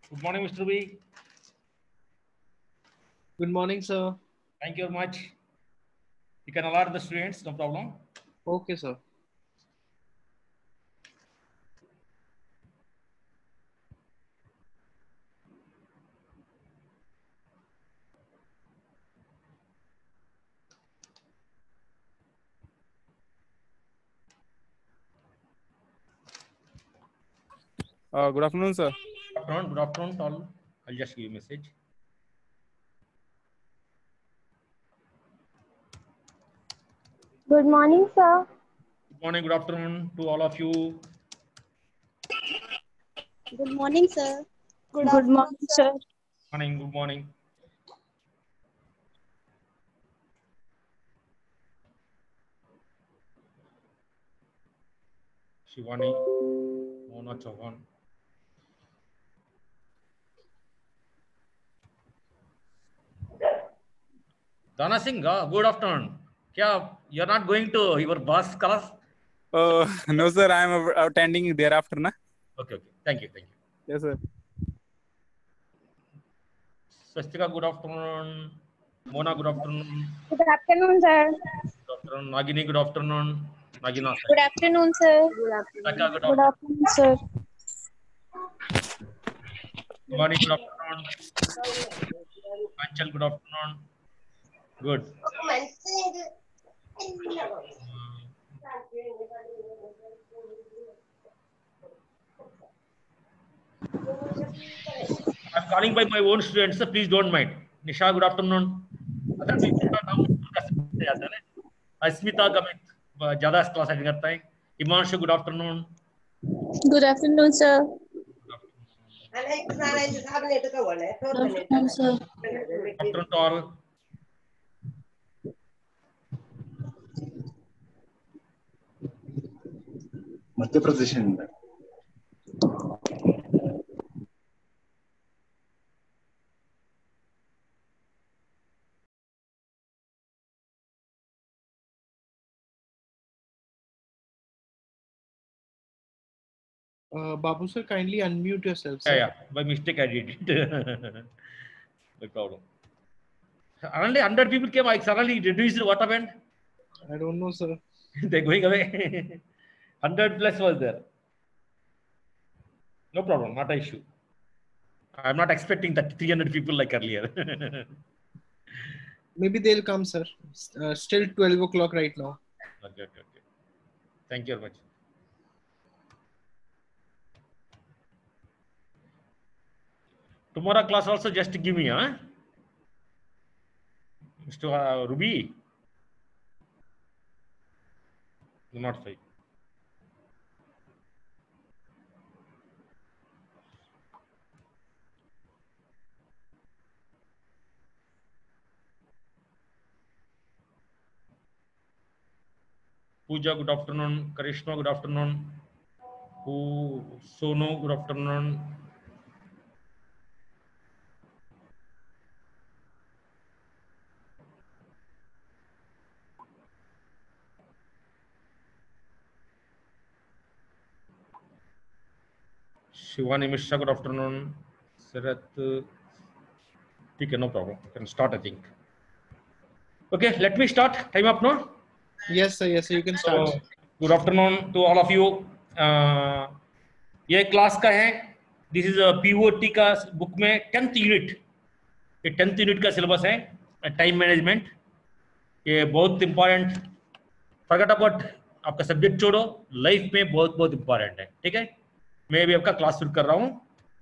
Good morning, Mr. B. Good morning, sir. Thank you very much. You can alert the students, no problem. Okay, sir. Good afternoon, sir. Good afternoon, all. I'll just give you a message. Good morning, sir. Good morning, good afternoon to all of you. Good morning, sir. Good morning, sir. Morning, good morning. Shivani, Mona Chauhan. Dana Singh, good afternoon. You're not going to your boss class? No, sir. I am attending thereafter, na. Okay. Thank you. Yes, sir. Swastika, good afternoon. Mona, good afternoon. Good afternoon, sir. Good afternoon. Nagini, good afternoon. Nagina, Good afternoon, sir. Saka, good Good afternoon. afternoon, sir. Shivani, good afternoon. Anchal, good afternoon. Good. I'm calling by my own students, so please don't mind. Nisha, good afternoon. Other people का नाम कर सकते हैं ना. अस्मिता कमित ज़्यादा class attend करता है. Himanshu, good afternoon. Good afternoon, sir. Good Good afternoon, sir. afternoon to all. Madhya Pradesh में Babu sir, kindly unmute yourself, sir. Yeah. By mistake I did it. No problem. Only 100 people came. I suddenly reduced. What happened? I don't know, sir. They're going away. 100 plus was there. No problem. Not an issue. I'm not expecting that 300 people like earlier. Maybe they'll come, sir. Still 12 o'clock right now. Okay. Thank you very much. Tomorrow class also just give me, huh? Mr. Ruby. Not fine. Pooja, good afternoon. Karishma, good afternoon. Sonu, good afternoon. Shivani Mishra, good afternoon. Sarath, okay, no problem. You can start, I think. Okay, let me start. Time up, no? Yes, sir. You can start. So, good afternoon to all of you. ये class का है. This is POT का book में 10th unit. ये 10th unit का syllabus है. Time management. ये बहुत इंपॉर्टेंट. फॉरगेट अबाउट आपका सब्जेक्ट छोड़ो. लाइफ में बहुत इंपॉर्टेंट है. ठीक है. मैं भी आपका क्लास शुरू कर रहा हूँ.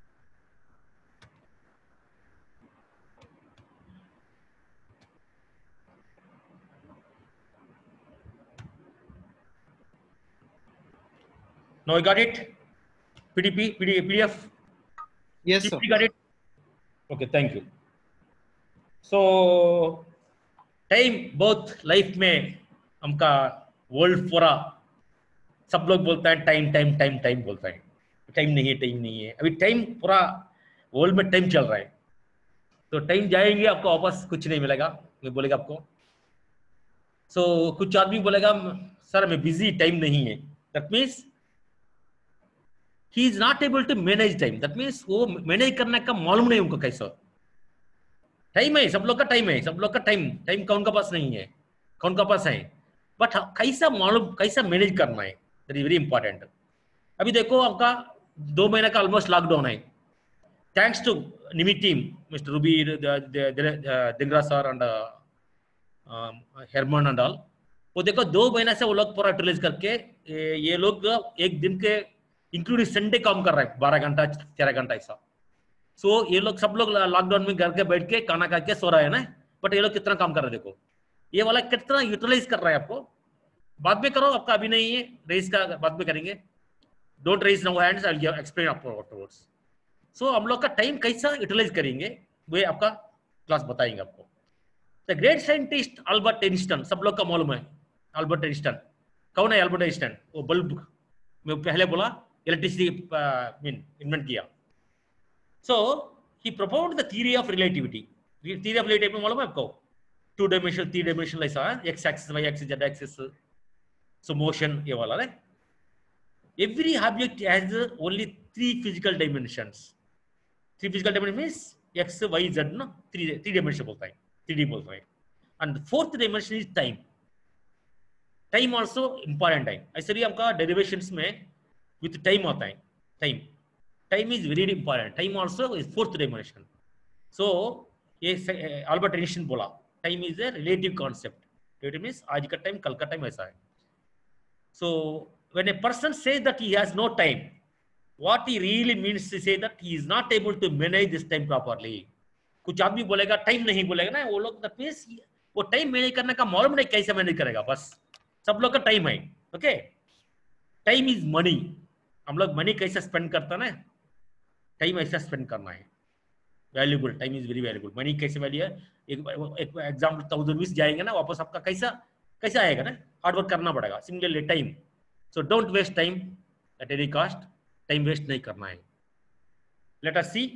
Now you got it? PDF? Yes, sir. You got it? Okay, thank you. So, time बहुत लाइफ में हमका वर्ल्ड पूरा सब लोग बोलता है टाइम बोलता है. टाइम नहीं है. अभी टाइम पूरा वर्ल्ड में टाइम चल रहा है. तो टाइम जाएंगे आपको वापस कुछ नहीं मिलेगा. मैं बोलेगा आपको. सो कुछ आदमी बोलेगा सर मैं बिजी, टाइम नहीं है. That means he is not able to manage time, that means वो मैनेज करने का मालूम नहीं उनको कैसा। टाइम है, सब लोग का टाइम है, सब लोग का टाइम टाइम कौन का पास नहीं है, कौन का पास है, बट कैसा मालूम, कैसा मैनेज करना है, दैट इज वेरी इंपॉर्टेंट। अभी देखो आपका 2 महीने का ऑलमोस्ट लॉकडाउन है, थैंक्स टू निमी team, mister Ruby, Dhingra sir and Herman and all. वो देखो 2 महीने से वो लोग पूरा यूटिलाइज करके ये लोग एक दिन के इंक्लूडिंग संडे काम कर रहे हैं, 12 घंटा 13 घंटा ऐसा। सो ये लोग सब लोग लॉकडाउन में घर के बैठ के खाना खा के सो रहे हैं ना, बट ये लोग कितना काम कर रहे हैं देखो, ये वाला कितना यूटिलाइज कर रहा है। आपको बाद में करो, आपका अभी नहीं है, रेस का बाद में करेंगे, don't raise now hands, I will explain afterwards. So हम लोग का टाइम कैसा यूटिलाइज करेंगे वो आपका क्लास बताएंगे आपको। The great scientist Albert Einstein, सब लोग का मालूम है अल्बर्ट आइंस्टाइन। कौन है अल्बर्ट आइंस्टाइन? वो बल्ब में पहले बोला इलेक्ट्रिसिटी इन्वेंट किया। So he proposed the theory of relativity. Theory of relativity मालूम है आपको? 2 डायमेंशनल 3 डायमेंशनल ऐसा है, X axis Y axis Z axis, so motion ये वाला है। Every object has only 3 physical dimensions. 3 physical dimensions means x, y, z ना, 3 dimension बोलता है, 3D बोलता है। And the 4th dimension is time. Time also important है, ऐसे ही आपका derivations में with time आता है, time. Time is very important. Time also is 4th dimension. So ये अल्बर्ट आइंस्टाइन बोला time is a relative concept. Relative means आज का time कल का time ऐसा है। So when a person says that he has no time, what he really means to say that he is not able to manage this time properly. कुछ आदमी बोलेगा time नहीं, बोलेगा ना वो लोग, that means वो टाइम मैनेज करने का मालूम नहीं कैसे मैनेज करेगा, बस सब लोग का टाइम है। ओके, टाइम इज मनी, हम लोग मनी कैसे स्पेंड करता ना, टाइम ऐसा स्पेंड करना है, valuable, time is very valuable. Money कैसे वैल्यू है, एक एग्जाम्पल 1000 जाएंगे ना वापस, आपका कैसा कैसा आएगा ना, हार्ड वर्क करना पड़ेगा। Similarly time, so don't waste time at any cost, time waste नहीं करना है। लेट अस सी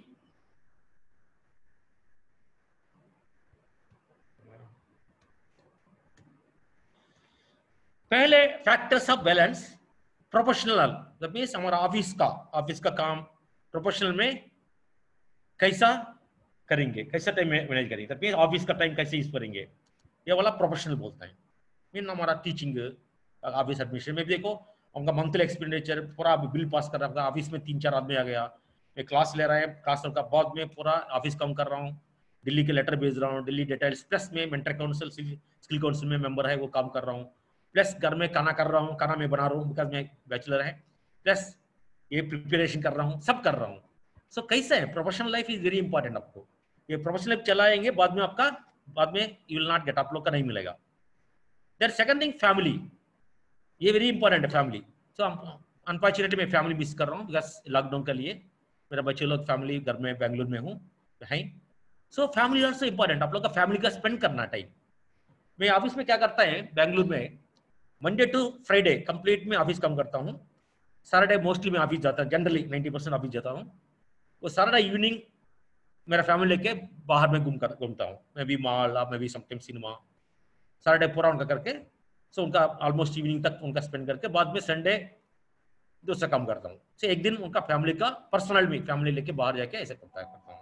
पहले factors of balance. Professional, that means हमारा ऑफिस का काम प्रोफेशनल में कैसा करेंगे, कैसा टाइम मैनेज करेंगे, दैट मींस ऑफिस का टाइम कैसे यूज करेंगे, ये वाला प्रोफेशनल बोलता है। मीन हमारा टीचिंग ऑफिस एडमिशन में देखो, उनका मंथली एक्सपेंडिचर पूरा बिल पास कर रहा है, ऑफिस में 3-4 आदमी आ गया, मैं क्लास ले रहा है, क्लास का बाद में पूरा ऑफिस काम कर रहा हूँ, दिल्ली के लेटर भेज रहा हूँ, दिल्ली डिटेल्स, प्लस में मेंटर काउंसिल स्किल काउंसिल में मेंबर है वो काम कर रहा हूँ, प्लस घर में खाना कर रहा हूँ, खाना मैं बना रहा हूँ बिकॉज मैं बैचलर है, प्लस ये प्रिपरेशन कर रहा हूँ, सब कर रहा हूँ। सो कैसा है, professional life is very important. आपको ये प्रोफेशनल लाइफ चलाएंगे, बाद में आपका यू विल नॉट गेट, आप लोग का नहीं मिलेगा। देयर सेकंड थिंग फैमिली, ये वेरी इंपॉर्टेंट है फैमिली। सो अनफॉर्चुनेटली मैं फैमिली मिस कर रहा हूँ बिकॉज लॉकडाउन के लिए मेरा बच्चे लोग फैमिली घर में बेंगलुरु में हूँ है। सो फैमिली ऑल्सो इंपॉर्टेंट, आप लोग का फैमिली का स्पेंड करना टाइम। मैं ऑफिस में क्या करता है बेंगलुरु में, मंडे टू फ्राइडे कंप्लीट में ऑफिस काम करता हूँ, सैटरडे मोस्टली मैं ऑफिस जाता हूँ, जनरली 90% ऑफिस जाता हूँ। वो सैटरडे इवनिंग मेरा फैमिली लेके बाहर में घूमता हूँ, मैं भी मॉल, मैं भी समटाइम सिनेमा, सैटरडे पूरा उनका करके, सो उनका ऑलमोस्ट इवनिंग तक उनका स्पेंड करके बाद में संडे दूसरा काम करता हूँ। सो एक दिन उनका फैमिली का पर्सनल में फैमिली लेके बाहर जाके ऐसे करता हूँ।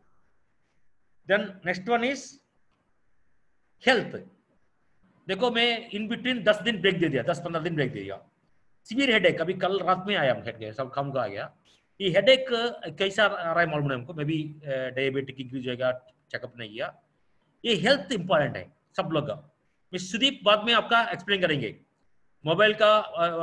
Then next one is health. देखो मैं इन बिटवीन 10 दिन ब्रेक दे दिया, 10-15 दिन ब्रेक दे दिया। सीवियर हेडेक, अभी कल रात में आया, हेड गया, सब काम का आ गया। ये हेडेक कैसा आ रहा है मालूम नहीं हमको, मे बी डायबिटिक इंक्रीज होगा, चेकअप नहीं किया। ये हेल्थ इंपॉर्टेंट है सब लोग का। सुदीप बाद में आपका एक्सप्लेन करेंगे, मोबाइल का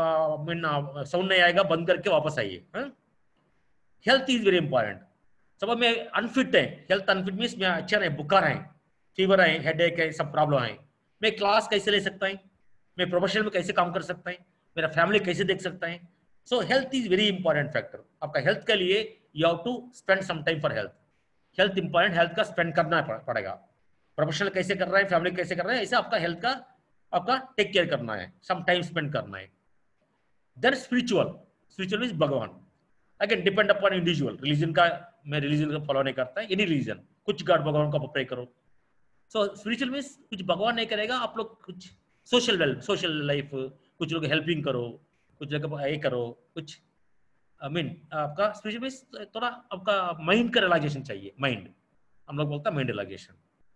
साउंड नहीं आएगा, बंद करके वापस आइए। Health is very important. सब में अनफिट है, हेल्थ अनफिट मीन्स मैं अच्छा नहीं, बुखार है, फीवर है, हेडेक है, सब प्रॉब्लम है, मैं क्लास कैसे ले सकता है, मैं प्रोफेशनल में कैसे काम कर सकता है, मेरा फैमिली कैसे देख सकता है। So health is very important factor. आपका हेल्थ के लिए you have to spend some time for health. Health important, health का स्पेंड करना पड़ेगा। प्रोफेशनल कैसे कर रहा है, फैमिली कैसे कर रहा है, ऐसे आपका हेल्थ का आपका टेक केयर करना है, सम टाइम स्पेंड करना है। देन स्पिरिचुअल, स्पिरिचुअल मीन्स भगवान, again depend upon individual. Religion का मैं रिलीजन का फॉलो नहीं करता है, एनी रिलीजन, कुछ गॉड भगवान का प्रे करो। सो स्पिरिचुअल मीन्स कुछ भगवान नहीं करेगा, आप लोग कुछ सोशल लाइफ, कुछ लोग हेल्पिंग करो, कुछ जगह ये करो, कुछ आई मीन आपका स्पिरिचुअल थोड़ा आपका माइंड का रिलैक्सेशन चाहिए, माइंड हम लोग बोलते हैं mind relaxation.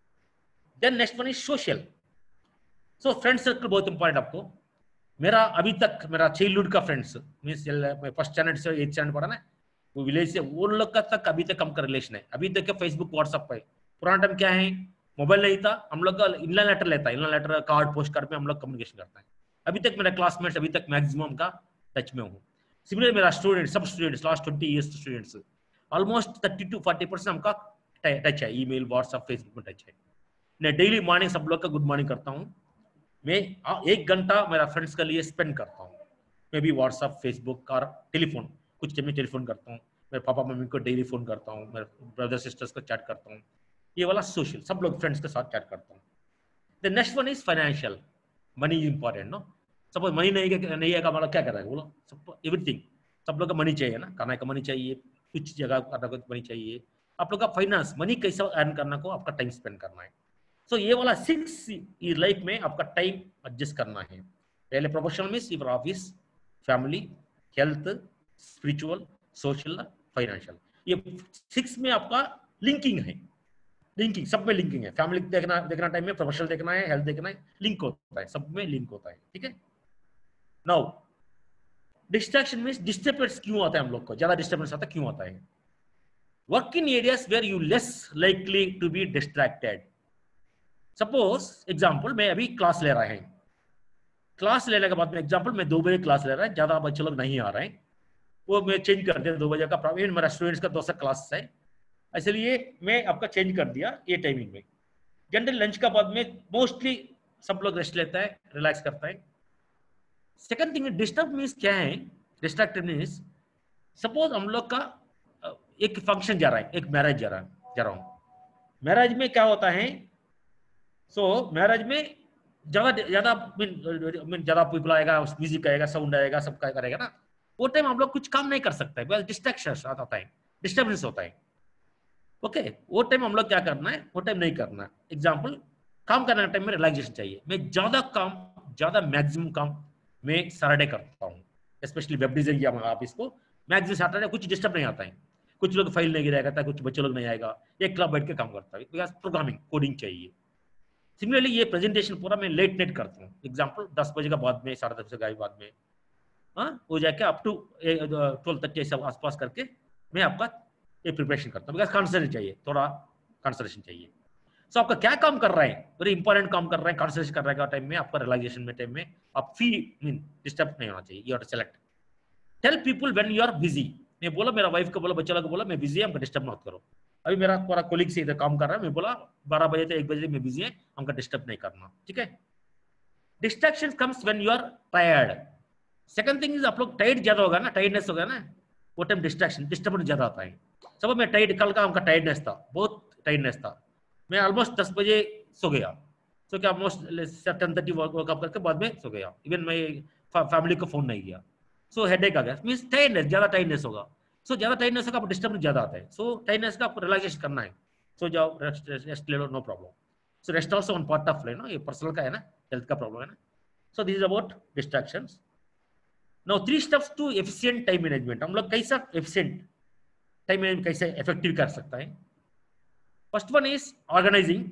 Then next one is social. So friend circle बहुत इंपॉर्टेंट आपको। मेरा अभी तक मेरा चाइल्डहुड का फ्रेंड्स मीन्स फर्स्ट स्टैंडर्ड से 8th स्टैंडर्ड पढ़ा ना, वो विलेज से वो लोग का तक अभी तक हमका रिलेशन है। अभी तक फेसबुक व्हाट्सएप पे, पुराना टाइम क्या है, मोबाइल नहीं था, हम लोग का इनलाइन लेटर लेता है, inland letter card post card पे हम लोग कम्युनिकेशन करता है। अभी तक मेरा क्लासमेट्स अभी तक मैक्सिमम का टच में हूँ। सिमिलर मेरा स्टूडेंट सब students last 20 years students almost 30 to 40% हमका टच है, ईमेल व्हाट्सएप फेसबुक में टच है। मैं डेली मॉर्निंग सब लोग का गुड मॉर्निंग करता हूँ। मैं 1 घंटा मेरा फ्रेंड्स के लिए स्पेंड करता हूँ, मैं भी व्हाट्सएप फेसबुक और टेलीफोन, कुछ टाइम में टेलीफोन करता हूँ, मेरे पापा मम्मी को डेली फोन करता हूँ, मेरे ब्रदर सिस्टर्स को चैट करता हूँ, ये वाला सोशल सब लोग फ्रेंड्स के साथ चैट करता हूँ। The next one is financial, money is important no. Suppose money नहीं है मतलब क्या कर रहा है बोलो, सब एवरीथिंग सब लोग का मनी चाहिए ना, खाना का मनी चाहिए, कुछ जगह करना को मनी चाहिए, आप लोग का फाइनेंस मनी कैसा अर्न करना को आपका टाइम स्पेंड करना है। सो ये वाला 6 लाइफ में आपका टाइम एडजस्ट करना है। पहले professional means your office, family, health, spiritual, social, financial, ये 6 में आपका लिंकिंग है, लिंकिंग सब में लिंकिंग है। फैमिली देखना टाइम में, प्रोफेशनल देखना है, हेल्थ देखना है, लिंक होता है, सब में लिंक होता है, ठीक है। नाउ डिस्ट्रैक्शन मीन्स डिस्टर्बेंस क्यों आता है, हम लोग को ज्यादा डिस्टर्बेंस आता है क्यों आता है। Work in areas where you less likely to be distracted. Suppose example मैं अभी क्लास ले रहा है, क्लास लेने के बाद में एग्जांपल मैं 2 बजे क्लास ले रहा है, ज्यादा बच्चे लोग नहीं आ रहे हैं, वो मैं चेंज कर दिया 2 बजे का प्रॉब्लम, मेरा स्टूडेंट्स का 2 क्लास है, इसलिए मैं आपका चेंज कर दिया ये टाइमिंग में। जनरल लंच का बाद में मोस्टली सब लोग रेस्ट लेता है, रिलैक्स करता है। सेकंड थिंग डिस्टर्ब मीन्स क्या है, डिस्ट्रैक्टेड मीन्स सपोज हम लोग का एक फंक्शन जा रहा है, एक मैरिज जा रहा हूँ, मैरिज में क्या होता है, सो मैरिज में ज्यादा पीपल आएगा, म्यूजिक आएगा, साउंड आएगा, सब क्या करेगा ना, वो टाइम हम लोग कुछ काम नहीं कर सकते, वेल डिस्ट्रैक्शन आता है, डिस्टर्बेंस होता है। ओके वो टाइम हम लोग क्या करना है, वो टाइम नहीं करना। एग्जांपल काम करने टाइम में रिलैक्सेशन चाहिए, मैं ज्यादा मैक्सिमम काम मैं सैटरडे करता हूँ, स्पेशली वेब डिजाइन किया ऑफिस को मैक्सिमम सैटरडे, कुछ डिस्टर्ब नहीं आता है, कुछ लोग फाइल नहीं गिराएगा था, कुछ बच्चे लोग नहीं आएगा, एक क्लब बैठ के काम करता है, बिकॉज प्रोग्रामिंग कोडिंग चाहिए। सिमिलरली ये प्रेजेंटेशन पूरा मैं लेट नाइट करता हूँ, एग्जांपल 10 बजे के बाद में, 10:30 के बाद में हो जाके अप टू 12:30 सब आसपास करके मैं आपका ये प्रिपरेशन करता हूँ, बिकॉज कॉन्सेंट्रेशन चाहिए, थोड़ा कॉन्सेंट्रेशन चाहिए। सो आपका क्या काम कर रहा है, वेरी इंपॉर्टेंट काम कर रहे हैं, कॉन्सेंट्रेशन कर रहा है टाइम में, आपका रिलैक्सेशन में टाइम में आप फी मीन डिस्टर्ब नहीं होना चाहिए, you have to select. Tell people when you are busy, मैं बोला मेरा वाइफ को बोला, बच्चा लोग को बोला मैं बिजी है, हमको डिस्टर्ब मत करो। अभी मेरा पूरा कोलीग से इधर काम कर रहा है, मैं बोला 12 बजे से 1 बजे मैं बिजी है, हमको डिस्टर्ब नहीं करना, ठीक है। Distraction comes when you are tired. Second thing is आप लोग टायर्ड ज्यादा होगा ना, टायर्डनेस होगा ना, वो टाइम डिस्टर्बेंस ज्यादा आता है। सब मैं टाइड कल का हमका टाइडनेस था, बहुत टाइडनेस था, मैं ऑलमोस्ट 10 बजे सो गया, सो क्या ऑलमोस्ट 10:30 वर्कअप करके बाद में सो गया, इवन मैं फैमिली को फोन नहीं किया। सो हेडेक आ गया, मींस टाइडनेस, ज्यादा टाइडनेस होगा, सो ज्यादा टाइडनेस होगा, डिस्टर्बेंस ज्यादा आता है, सो टाइडनेस का आपको रिलैक्सेशन करना है, सो जाओ रेस्ट ले लो, no problem. So rest also one part of life, ये पर्सनल का है ना, हेल्थ का प्रॉब्लम है ना। So this is about distractions. Now 3 steps to efficient time management, हम लोग कैसा एफिशिएंट टाइम मैनेजमेंट कैसे इफेक्टिव कर सकता है। First one is organizing.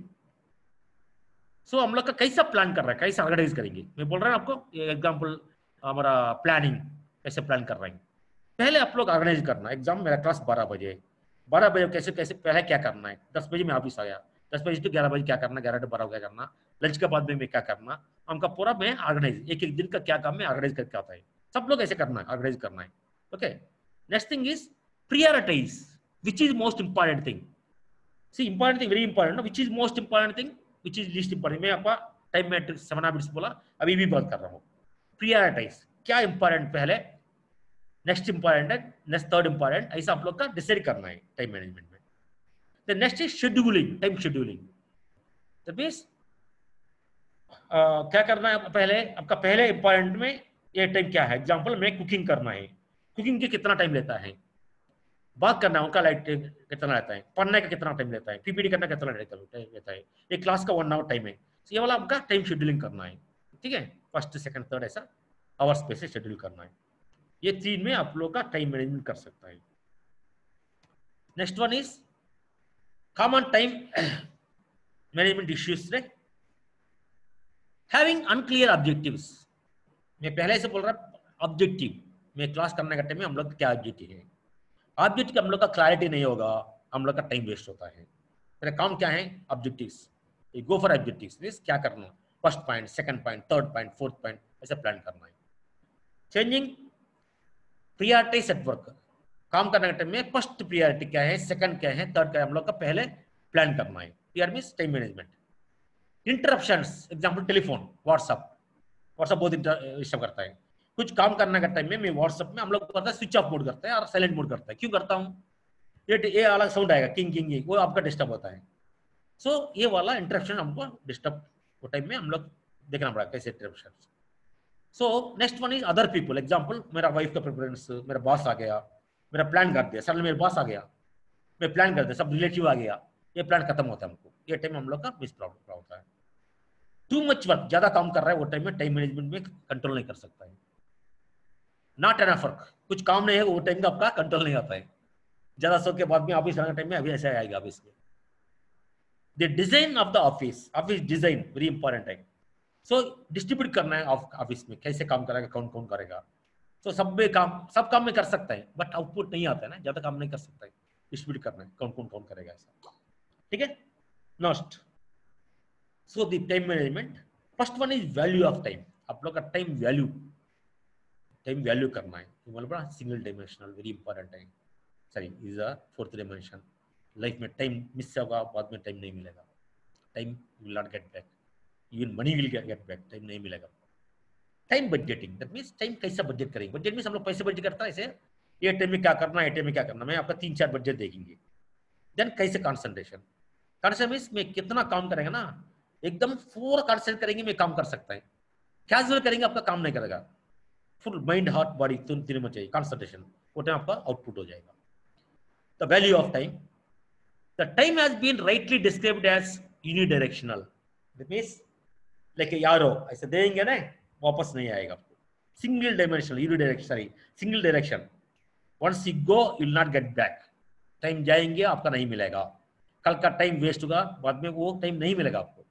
So हम लोग का कैसा प्लान कर रहा है, कैसे ऑर्गेनाइज करेंगे, मैं बोल रहा हूँ आपको एग्जांपल, हमारा प्लानिंग कैसे प्लान कर रहे हैं। पहले आप लोग ऑर्गेनाइज करना, एग्जाम मेरा क्लास 12 बजे, 12 बजे कैसे कैसे पहले क्या करना है, 10 बजे मैं ऑफिस आया, 10 बजे to 11 बजे क्या करना, 11 to 12 क्या करना, लंच के बाद में मैं क्या करना, हमका पूरा मैं ऑर्गेनाइज, एक एक दिन का क्या काम में ऑर्गेनाइज करके आता है, सब लोग ऐसे करना है, ऑर्गेनाइज करना है। Okay next thing is prioritize which is most important thing. See important thing very important, no? Which is most important thing, which is least important. मैं आपका टाइम मैट्रिक्स 7 मिनट्स बोला, अभी भी बात कर रहा हूँ। prioritize क्या इंपॉर्टेंट पहले, नेक्स्ट इंपॉर्टेंट है, नेक्स्ट थर्ड इंपॉर्टेंट, ऐसा आप लोग का डिसाइड करना है टाइम मैनेजमेंट में। The next is scheduling, time scheduling. That means क्या करना है, पहले आपका पहले इंपॉर्टेंट में ये टाइम क्या है, एग्जांपल मैं कुकिंग करना है, कुकिंग के कितना टाइम लेता है, बात करना है उनका लाइट कितना रहता है, पढ़ने का कितना टाइम लेता है, पीपीटी करना कितना लेता है, एक क्लास का 1 आवर टाइम है, ये वाला आपका टाइम शेड्यूलिंग करना है, ठीक है। फर्स्ट सेकंड थर्ड ऐसा आवर्स पे से शेड्यूल करना है। ये 3 में आप लोग का टाइम मैनेजमेंट कर सकता है। Next one is common time management issues are having unclear objectives. मैं पहले से बोल रहा ऑब्जेक्टिव में क्लास करने का टाइम में हम लोग क्या ऑब्जेक्टिव है, ऑब्जेक्टिव का हम लोग का क्लैरिटी नहीं होगा, हम लोग का टाइम वेस्ट होता है। मेरा काम क्या है, objectives, go for objectives means क्या करना, first point, second point, third point, fourth point, ऐसे प्लान करना है। चेंजिंग प्रियोरिटीज एट वर्क, काम करने के टाइम में फर्स्ट प्रियोरिटी क्या है, सेकंड क्या है, थर्ड क्या है, हम लोग का पहले प्लान करना है। Priority means time management. Interruptions, example telephone, WhatsApp बहुत डिस्टर्ब करता है। कुछ काम करने का टाइम में मैं व्हाट्सएप में हम लोग करता है स्विच ऑफ मोड करते हैं और साइलेंट मोड करता है। क्यों करता हूँ, ये अलग साउंड आएगा किंग किंग किंग, वो आपका डिस्टर्ब होता है। सो ये वाला इंटरप्शन हमको डिस्टर्ब वो टाइम में हम लोग देखना पड़ा कैसे interruption. So next one is other people, example मेरा वाइफ का प्रेफरेंस, मेरा बॉस आ गया, मेरा प्लान कर दिया, सडनली मेरा बॉस आ गया, मैं प्लान कर दिया, सब रिलेटिव आ गया, ये प्लान खत्म होता है हमको। ये टाइम हम लोग का मिस प्रॉब्लम होता है। टू मच वर्क, ज्यादा काम कर रहा है वो टाइम में टाइम मैनेजमेंट में कंट्रोल नहीं कर सकता है। नॉट एनफ वर्क, कुछ काम नहीं है वो टाइम का आपका कंट्रोल नहीं आता है। ज्यादा सो के बाद में ऑफिस आने टाइम में अभी ऐसे आएगा ऑफिस में। The design of the office, office design very important है। सो डिस्ट्रीब्यूट करना है ऑफिस में, कैसे काम करेगा, कौन कौन करेगा। तो सब काम में कर सकता है बट आउटपुट नहीं आता है ना, ज्यादा काम नहीं कर सकता है। डिस्ट्रीब्यूट करना है कौन कौन करेगा ऐसा, ठीक है। Next, so the time management, first one is value of time. आप लोग का टाइम वैल्यू करना है, मतलब सिंगल डायमेंशनल वेरी इंपॉर्टेंट है। Sorry is a fourth dimension. Life में टाइम मिस होगा, बाद में टाइम नहीं मिलेगा, time will not get back, even money will get back, time नहीं मिलेगा। Time budgeting, that means time कैसा बजट करेंगे। बजट मींस हम लोग पैसे बजट करता है ऐसे, ये टाइम में क्या करना है, ये टाइम में क्या करना, मैं आपका 3-4 बजट देखेंगे। देन कैसे कंसंट्रेशन मींस मैं कितना काम करेंगे ना, एकदम पूरा कंसंट्रेट करेंगे मैं काम कर सकता है। कैजुअल करेंगे आपका काम नहीं करेगा। फुल माइंड हार्ट बॉडी तीनों में चाहिए कंसंट्रेशन, वो टाइम आपका आउटपुट हो जाएगा। The value of time, the time has been rightly described as unidirectional. That means like arrow ऐसे देंगे ना वापस नहीं आएगा आपको। Single dimensional, unidirection, sorry single direction, once you go you will not get back. Time जाएंगे आपका नहीं मिलेगा, कल का टाइम वेस्ट होगा, बाद में वो टाइम नहीं मिलेगा आपको।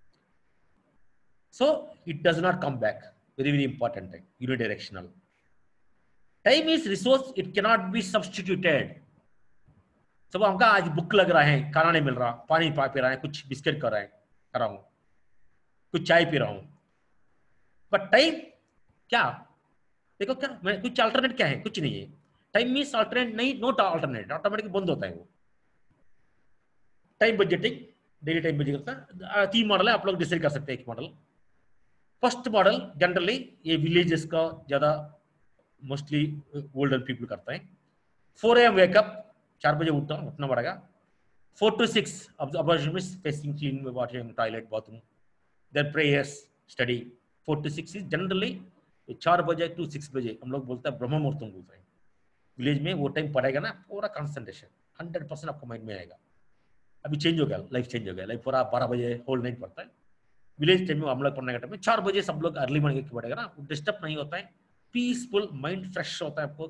So it does not come back, very very important है unidirectional। time is resource, it cannot be substituted। सब हमका आज भूख लग रहा है, खाना नहीं मिल रहा, पानी पी रहा है, कुछ बिस्किट कर रहा हूँ, कुछ चाय पी रहा हूँ, बट टाइम क्या, देखो क्या मैं कुछ अल्टरनेट क्या है, कुछ नहीं है। टाइम मींस अल्टरनेट नहीं, नोट अल्टरनेट, ऑटोमेटिक बंद होता है वो। Time budgeting, daily time budget करता है। 3 मॉडल है, आप लोग डिसाइड कर सकते हैं एक मॉडल। फर्स्ट मॉडल जनरली ये विलेजेस का ज्यादा मोस्टली ओल्डर पीपल करता है। 4 AM वेकअप, 4 बजे उठना पड़ेगा। 4 to 6 facing clean washing toilet bathroom, then prayers study. 4 to 6 is generally 4 बजे to 6 बजे हम लोग बोलते हैं ब्रह्म मुहूर्तम बोलते हैं। विलेज में वो टाइम पड़ेगा ना, पूरा कंसंट्रेशन 100% आपको माइंड में आएगा। अभी चेंज हो गया, लाइफ चेंज हो गया, लाइफ पूरा 12 बजे होल नाइट पड़ता है। विलेज टाइम में हम लोग पढ़ने का टाइम में 4 बजे सब लोग अर्ली मॉर्निंग के पड़ेगा ना, डिस्टर्ब नहीं होता है, पीसफुल माइंड फ्रेश होता है आपको।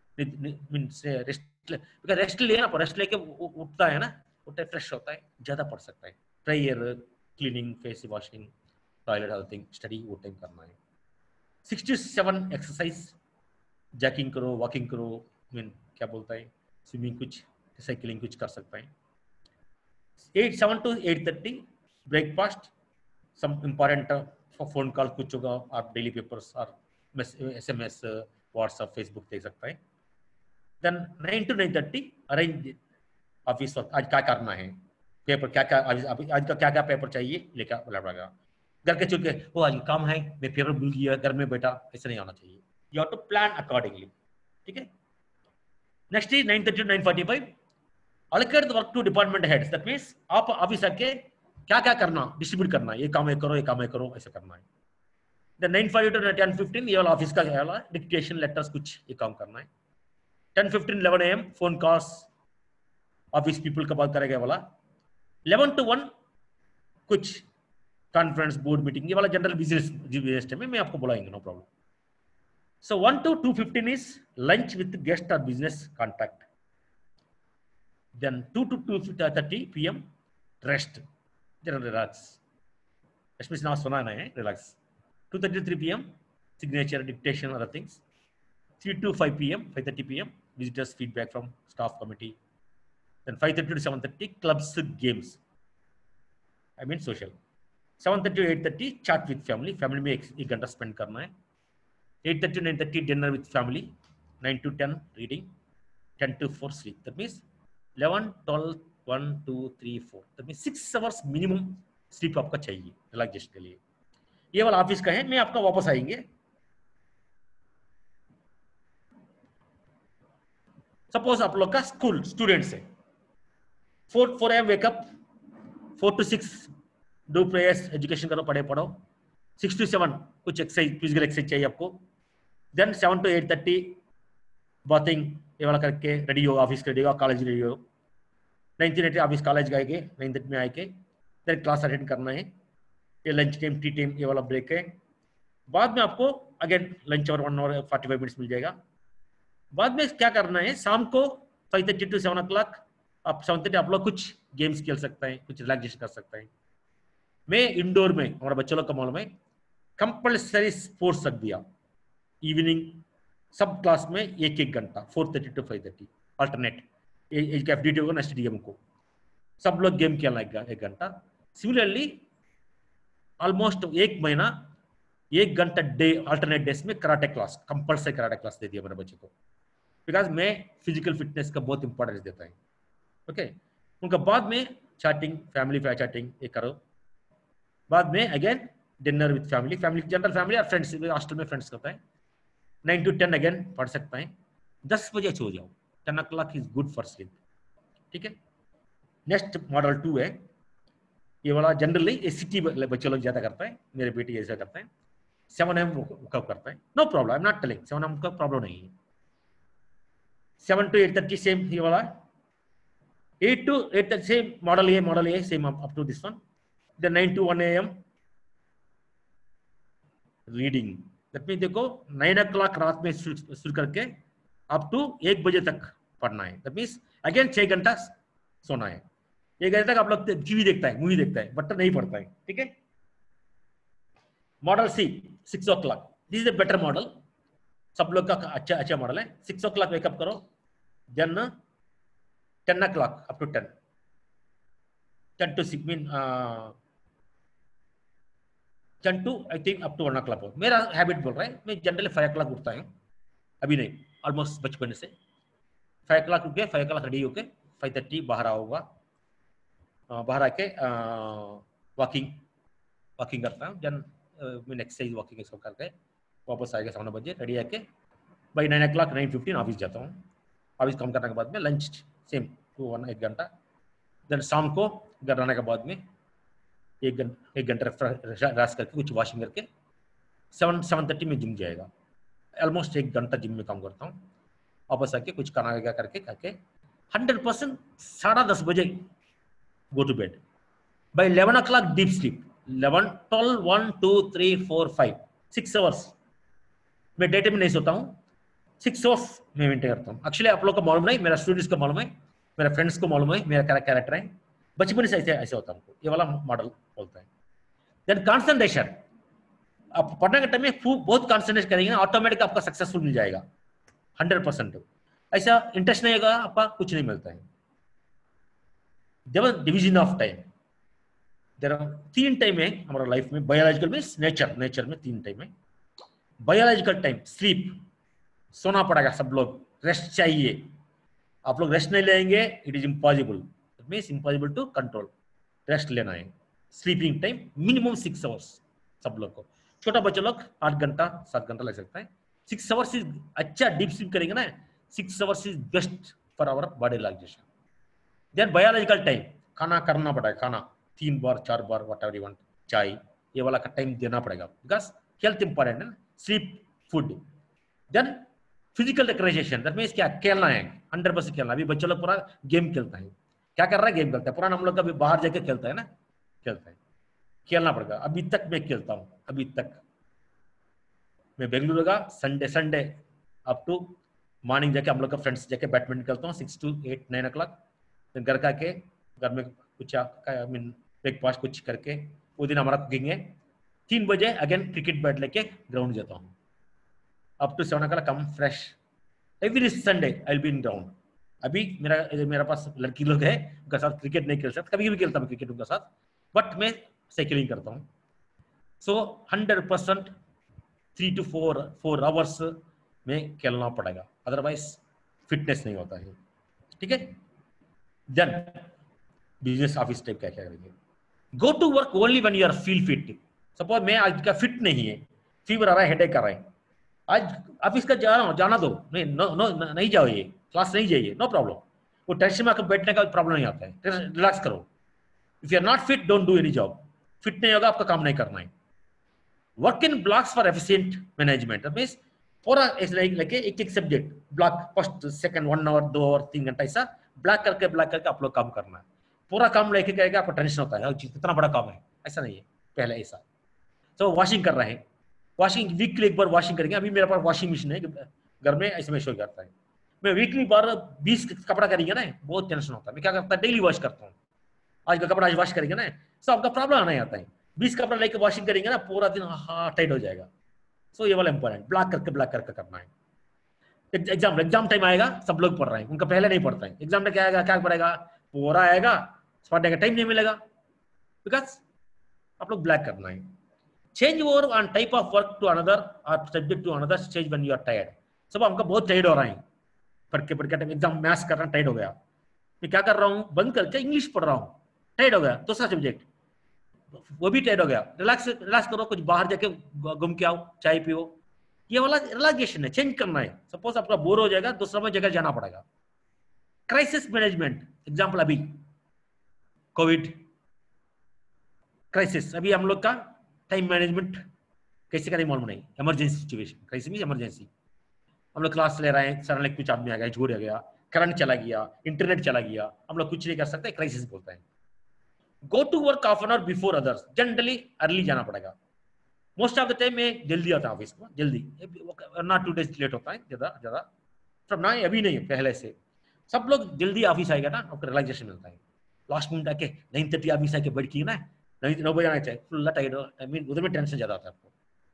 रेस्ट लेना, रेस्ट लेके उठता है ना, उठते फ्रेश होता है, ज्यादा पढ़ सकता है। Prayer, cleaning, face washing, toilet, हर थिंग, स्टडी वो टाइम करना है। 67 एक्सरसाइज, जैकिंग करो, वॉकिंग करो, मीन क्या बोलता है, स्विमिंग, कुछ साइकिलिंग कुछ कर सकता है। 7 to 8:30 breakfast, some important phone call कुछ होगा, आप डेली पेपर्स और SMS, व्हाट्सएप, फेसबुक देख सकता है। Then 9 to 9:30 arrange office work, आज क्या करना है, पेपर क्या क्या आज का क्या क्या पेपर चाहिए लेकर लगा। घर के चुके वो आज काम है, मैं पेपर भूल गया घर में बैठा, ऐसा नहीं होना चाहिए। You have to plan accordingly, ठीक है। Next is 9:30 to 9:45 allocate the work to department heads। That means आप ऑफिस आके क्या क्या करना डिस्ट्रीब्यूट करना है, ये काम है करो, ये काम है करो, ऐसा करना है। देन 9:40 to 10:15 ये वाला ऑफिस का वाला डिक्टेशन लेटर्स कुछ ये काम करना है। 10:15 11 AM phone calls, office people का बात करेगा वाला। 11 to 1 कुछ कॉन्फ्रेंस, बोर्ड मीटिंग, ये वाला जनरल बिजनेस टाइम में मैं आपको बुलाएंगे, no problem. So 1 to 2:15 is lunch with guest or business contact. Then 2 to 2:30 p.m. rest. Then relax. Especially now sona nahi hai, relax. 2:30 to 3 p.m. signature, dictation, other things. 3 to 5 p.m. 5:30 p.m. visitors feedback from staff committee. Then 5:30 to 7:30 clubs games. I mean social. 7:30 to 8:30 chat with family. Family में एक घंटा spend करना है. 8:30 to 9:30 dinner with family. 9 to 10 reading. 10 to 4 sleep. That means 11, 12, 1, 2, 3, 4. That means 6 hours minimum sleep आपका चाहिए relaxation के लिए. ये वाला ऑफिस का है. मैं आपका वापस आएंगे. Suppose आप लोग का स्कूल स्टूडेंट्स है. 4 AM wake up. 4 to 6 do prayers, education करो, पढ़ो. 6 to 7 कुछ एक्सरसाइज, फिजिकल एक्सरसाइज चाहिए आपको. देन 7 to 8:30 बाथिंग ये वाला करके रेडी हो, ऑफिस रेडी हो, कॉलेज रेडी हो. 9:30 ऑफिस कॉलेज गए 9:30 में आके देन क्लास अटेंड करना है. ये लंच टाइम, टी टाइम, ये वाला ब्रेक है. बाद में आपको अगेन लंच और 1 hour 45 minutes मिल जाएगा. बाद में क्या करना है, शाम को 5:30 to 7 o'clock आप 7:30 आप लोग कुछ गेम्स खेल सकते हैं, कुछ रिलैक्सेशन कर सकते हैं. मैं इंडोर में हमारा बच्चों लोग का मालूम है कंपल्सरी स्पोर्ट्स रख दिया. इवनिंग सब क्लास में एक घंटा 4:30 to 5:30 अल्टरनेट. एक एफडीटी को ना स्टेडियम को सब लोग गेम खेलना एक घंटा. सिमिलरली ऑलमोस्ट एक महीना 1 घंटा डे अल्टरनेट डेज में karate class, compulsory karate class दे दिया मेरे बच्चे को. बिकॉज मैं फिजिकल फिटनेस का बहुत इंपॉर्टेंस देता है. ओके उनका बाद में चैटिंग, फैमिली चैटिंग ये करो. बाद में again dinner with family, general family और फ्रेंड्स, हॉस्टल में फ्रेंड्स करता है. 9 to 10 अगेन पढ़ सकता है. 10 बजे सो जाओ. 10 o'clock is good for sleep. ठीक है. नेक्स्ट मॉडल 2 है. ये वाला जनरली ये सिटी बच्चे लोग ज्यादा करता है. मेरे बेटी ऐसा करता है. 7 AM वॉकअप करता है. No problem, I am not telling 7 AM का प्रॉब्लम नहीं है. 7 to 8:30 सेम ये वाला. 8 to 8:30 सेम मॉडल ये same up to this one. Then 9 to 1 AM reading. That mean देखो 9 o'clock रात में शुरू करके अप टू 1 बजे तक पढ़ना है. दैट मीन्स अगेन 6 घंटा सोना है. 1 घंटे तक आप लोग टीवी देखता है, मूवी देखता है, बट नहीं पढ़ता है. ठीक है. Model C 6 o'clock. This is a better model. सब लोग का अच्छा मॉडल है. 6 o'clock वेकअप करो. Then 10 o'clock up to 10 to 6 mean 10 to I think up to 1 o'clock. मेरा हैबिट बोल रहा है मैं जनरली 5 o'clock उठता हूँ. अभी नहीं, ऑलमोस्ट बचपन से 5 o'clock उठ के 5 o'clock रेडी होके 5:30 बाहर आऊँगा. बाहर आके वॉकिंग करता हूँ. देन मैं एक्सरसाइज वॉकिंग सब करके वापस आएगा 7 बजे रेडी आके. बाई 9 o'clock 9:15 ऑफिस जाता हूँ. ऑफिस काम करने के बाद में लंच सेम 2 1 घंटा. देन शाम को घर आने के बाद में 1 घंटा रेस्ट करके कुछ वॉशिंग करके 7:30 में जिम जाएगा. ऑलमोस्ट 1 घंटा जिम में काम करता हूँ. वापस आके कुछ खाना वगैरह करके 100% 10:30 बजे go to bed. By 11 o'clock deep sleep. 11 12 1 2 3 4 5 6 hours. मैं डे टाइम में नहीं सोता हूँ. 6 hours मैं मेंटेन करता हूँ. एक्चुअली आप लोग को मालूम नहीं, मेरा स्टूडेंट्स को मालूम है, मेरा फ्रेंड्स को मालूम है मेरा कैरेक्टर है. बचपन से ऐसे होता है. ये वाला मॉडल बोलता है. Then concentration. आप पढ़ने के टाइम में बहुत कंसंट्रेट करेंगे ना, ऑटोमेटिक आपका सक्सेसफुल मिल जाएगा 100%. ऐसा इंटरेस्ट नहीं होगा आपका, कुछ नहीं मिलता है. Division of time. There are 3 time है हमारा लाइफ में. बायोलॉजिकल मीन्स नेचर में 3 टाइम है. बायोलॉजिकल टाइम स्लीप, सोना पड़ेगा. सब लोग रेस्ट चाहिए. आप लोग रेस्ट नहीं लेंगे it is impossible. Means impossible to control. Rest लेना है. स्लीपिंग टाइम मिनिमम 6 hours सब लोग को. छोटा बच्चा लोग 8 घंटा 7 घंटा लग सकता है. 6 hours इज अच्छा डीप स्लीप करेंगे ना. 6 hours is best for our body relaxation. Then biological time खाना करना पड़ेगा. खाना 3 बार 4 बार वट एवर यू वांट. चाय ये वाला का टाइम देना पड़ेगा बिकॉज हेल्थ इंपॉर्टेंट है. Sleep food. Then physical recreation. That means क्या खेलना है 100% खेलना. अभी बच्चों लोग पूरा गेम खेलता है. क्या कर रहा है? गेम खेलता है. पुराना हम लोग कभी बाहर जाके खेलता है ना, खेलता है. खेलना पड़ेगा. अभी तक मैं खेलता हूँ. अभी तक मैं बेंगलुरु का Sunday Sunday up to morning जाके हम लोग का फ्रेंड्स जाके बैडमिंटन खेलता हूँ 6 to 8 9 o'clock। फिर घर का के घर में कुछ आई मीन ब्रेकफास्ट कुछ करके वो दिन हमारा कुकिंग है। 3 बजे अगेन क्रिकेट बैट लेके ग्राउंड जाता हूँ up to 7 o'clock come fresh. Every Sunday I will be in ground. अभी मेरा पास लड़की लोग है उनके साथ क्रिकेट नहीं खेल सकता, कभी कभी खेलता हूँ क्रिकेट उनके साथ, बट मैं साइकिलिंग करता हूँ। सो 100% 3 to 4 hours में खेलना पड़ेगा, अदरवाइज फिटनेस नहीं होता है। ठीक है, देन बिजनेस ऑफिस टाइप क्या क्या करेंगे। Go to work only when you are feel fit. Suppose मैं आज का फिट नहीं है, फीवर आ रहा है, हेडेक कर रहा है, आज ऑफिस का जाना दो, नहीं नहीं जाओ, ये क्लास नहीं जाइए, नो प्रॉब्लम। वो टेंशन में आकर बैठने का प्रॉब्लम नहीं आता है, रिलैक्स करो। If you are not fit don't do any job. Fit नहीं होगा आपका काम नहीं करना है। Work in blocks for efficient management means पूरा लाइक एक subject block, first second 1 hour 2 hour 3 घंटा ऐसा ब्लॉक करके आप लोग काम करना है। पूरा काम लेके कहेगा आपको टेंशन होता है कितना बड़ा काम है, ऐसा नहीं है पहले ऐसा। तो वॉशिंग कर रहे हैं, वॉशिंग वीकली एक बार वॉशिंग करेंगे। अभी मेरे पास वॉशिंग मशीन है घर में, ऐसे में शो करता है। मैं वीकली बार 20 कपड़ा करेंगे ना, बहुत टेंशन होता है। मैं क्या करता है, डेली वॉश करता हूँ। आज का कपड़ा आज वॉश करेंगे ना, सब आपका प्रॉब्लम नहीं आता है। 20 कपड़ा लेके वॉशिंग करेंगे ना, पूरा दिन टाइट हो जाएगा। सो ये वाला इंपॉर्टेंट, ब्लॉक करके करना है। एग्जाम टाइम आएगा, सब लोग पढ़ रहे हैं, उनका पहले नहीं पढ़ता है। एग्जाम में क्या आएगा, क्या पढ़ेगा, पूरा आएगा, पढ़ने का टाइम नहीं मिलेगा, बिकॉज आप लोग ब्लैक करना है। Change over on type of work to another और subject to another stage when you are tired. सब हमका बहुत टायर्ड हो रहा है, पढ़ के टाइम एग्जाम मैथ्स कर रहा टाइट हो गया, मैं क्या कर रहा हूँ, बंद करके इंग्लिश पढ़ रहा हूँ, टाइट हो गया। दूसरा सब्जेक्ट वो भी टाइट हो गया, रिलैक्स करो, कुछ बाहर जाके घूम के आओ, चाय पियो। ये वाला रिलैक्सेशन है, चेंज करना है। सपोज आपका बोर हो जाएगा, दूसरा में जगह जाना पड़ेगा। क्राइसिस मैनेजमेंट एग्जाम्पल, अभी कोविड क्राइसिस, अभी हम लोग का टाइम मैनेजमेंट कैसे करें मालूम नहीं। Emergency situation, crisis means emergency. हम लोग क्लास ले रहे हैं, सडनली कुछ आदमी आ गया, झूठ आ गया, करंट चला गया, इंटरनेट चला गया, हम लोग कुछ नहीं कर सकते, क्राइसिस बोलते हैं। Go to work half an hour before others, generally early जाना पड़ेगा। मोस्ट ऑफ द टाइम मैं जल्दी आता हूँ ऑफिस को, जल्दी, नॉट 2 days लेट होता है ज्यादा फ्रॉम ना, अभी नहीं पहले से। सब लोग जल्दी ऑफिस आएगा ना, आपको रिलैक्सेशन मिलता है। लास्ट मिनट आके 9:30 ऑफिस आके बैठ के ना, 9 बजे आना चाहिए, फुल टाइट, आई मीन उधर में टेंशन ज्यादा आता है आपको।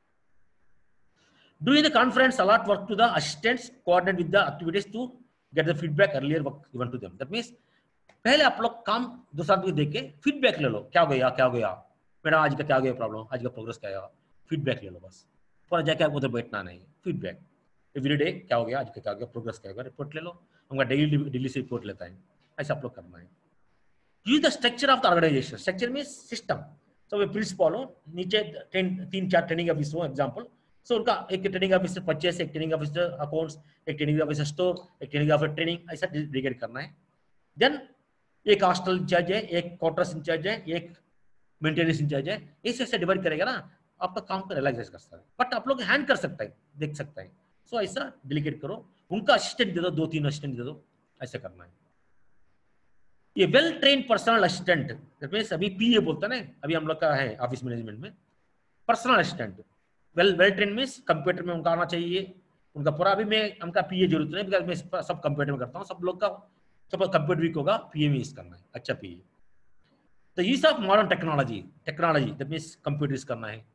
During the conference, allot work to the assistants, coordinate with the activities to get the feedback earlier work given to them. That means पहले आप लोग काम दूसरा आदमी देख के फीडबैक ले लो, क्या हो गया मेरा आज का, क्या हो गया प्रॉब्लम, आज का प्रोग्रेस क्या है, फीडबैक ले लो बस। पूरा जाके आप उधर बैठना नहीं, फीडबैक एवरी डे, क्या हो गया आज का, क्या हो गया प्रोग्रेस, क्या होगा, रिपोर्ट ले लो। हमारा डेली से रिपोर्ट लेता है, ऐसा आप लोग करना है। Use the structure of the organization, structure means system. So वे प्रिंसिपल हो, नीचे 3-4 ट्रेनिंग ऑफिस हो एग्जांपल। सो उनका एक ट्रेनिंग ऑफिसर परचेस, एक ट्रेनिंग ऑफिसर अकाउंट्स, एक ट्रेनिंग ऑफिसर स्टोर, एक ट्रेनिंग ऑफिसर ट्रेनिंग, ऐसा डिवाइड करना है। देन एक हॉस्टल इंचार्ज है, एक क्वार्टर्स इंचार्ज है, एक मेंटेनेंस इंचार्ज है, ऐसे डिवाइड करेगा ना, आपका काम को रिलैक्स कर सकता है। बट आप लोग हैंड कर सकता है, देख सकता है। सो ऐसा डेलीगेट करो, उनका असिस्टेंट दे दो, 2-3 असिस्टेंट दे दो, ऐसा करना है। ये well train personal assistant, means अभी पीए बोलता है ना, अभी हम लोग का है ऑफिस मैनेजमेंट में personal assistant. Well train means computer में उनका आना चाहिए, उनका पूरा। अभी मैं हमका पीए जरूरत नहीं, बिकॉज मैं सब कंप्यूटर में करता हूँ, सब लोग का सब कंप्यूटर वीक होगा, पीए में यूज करना है, अच्छा पीए। तो use of modern technology that means computer use करना है,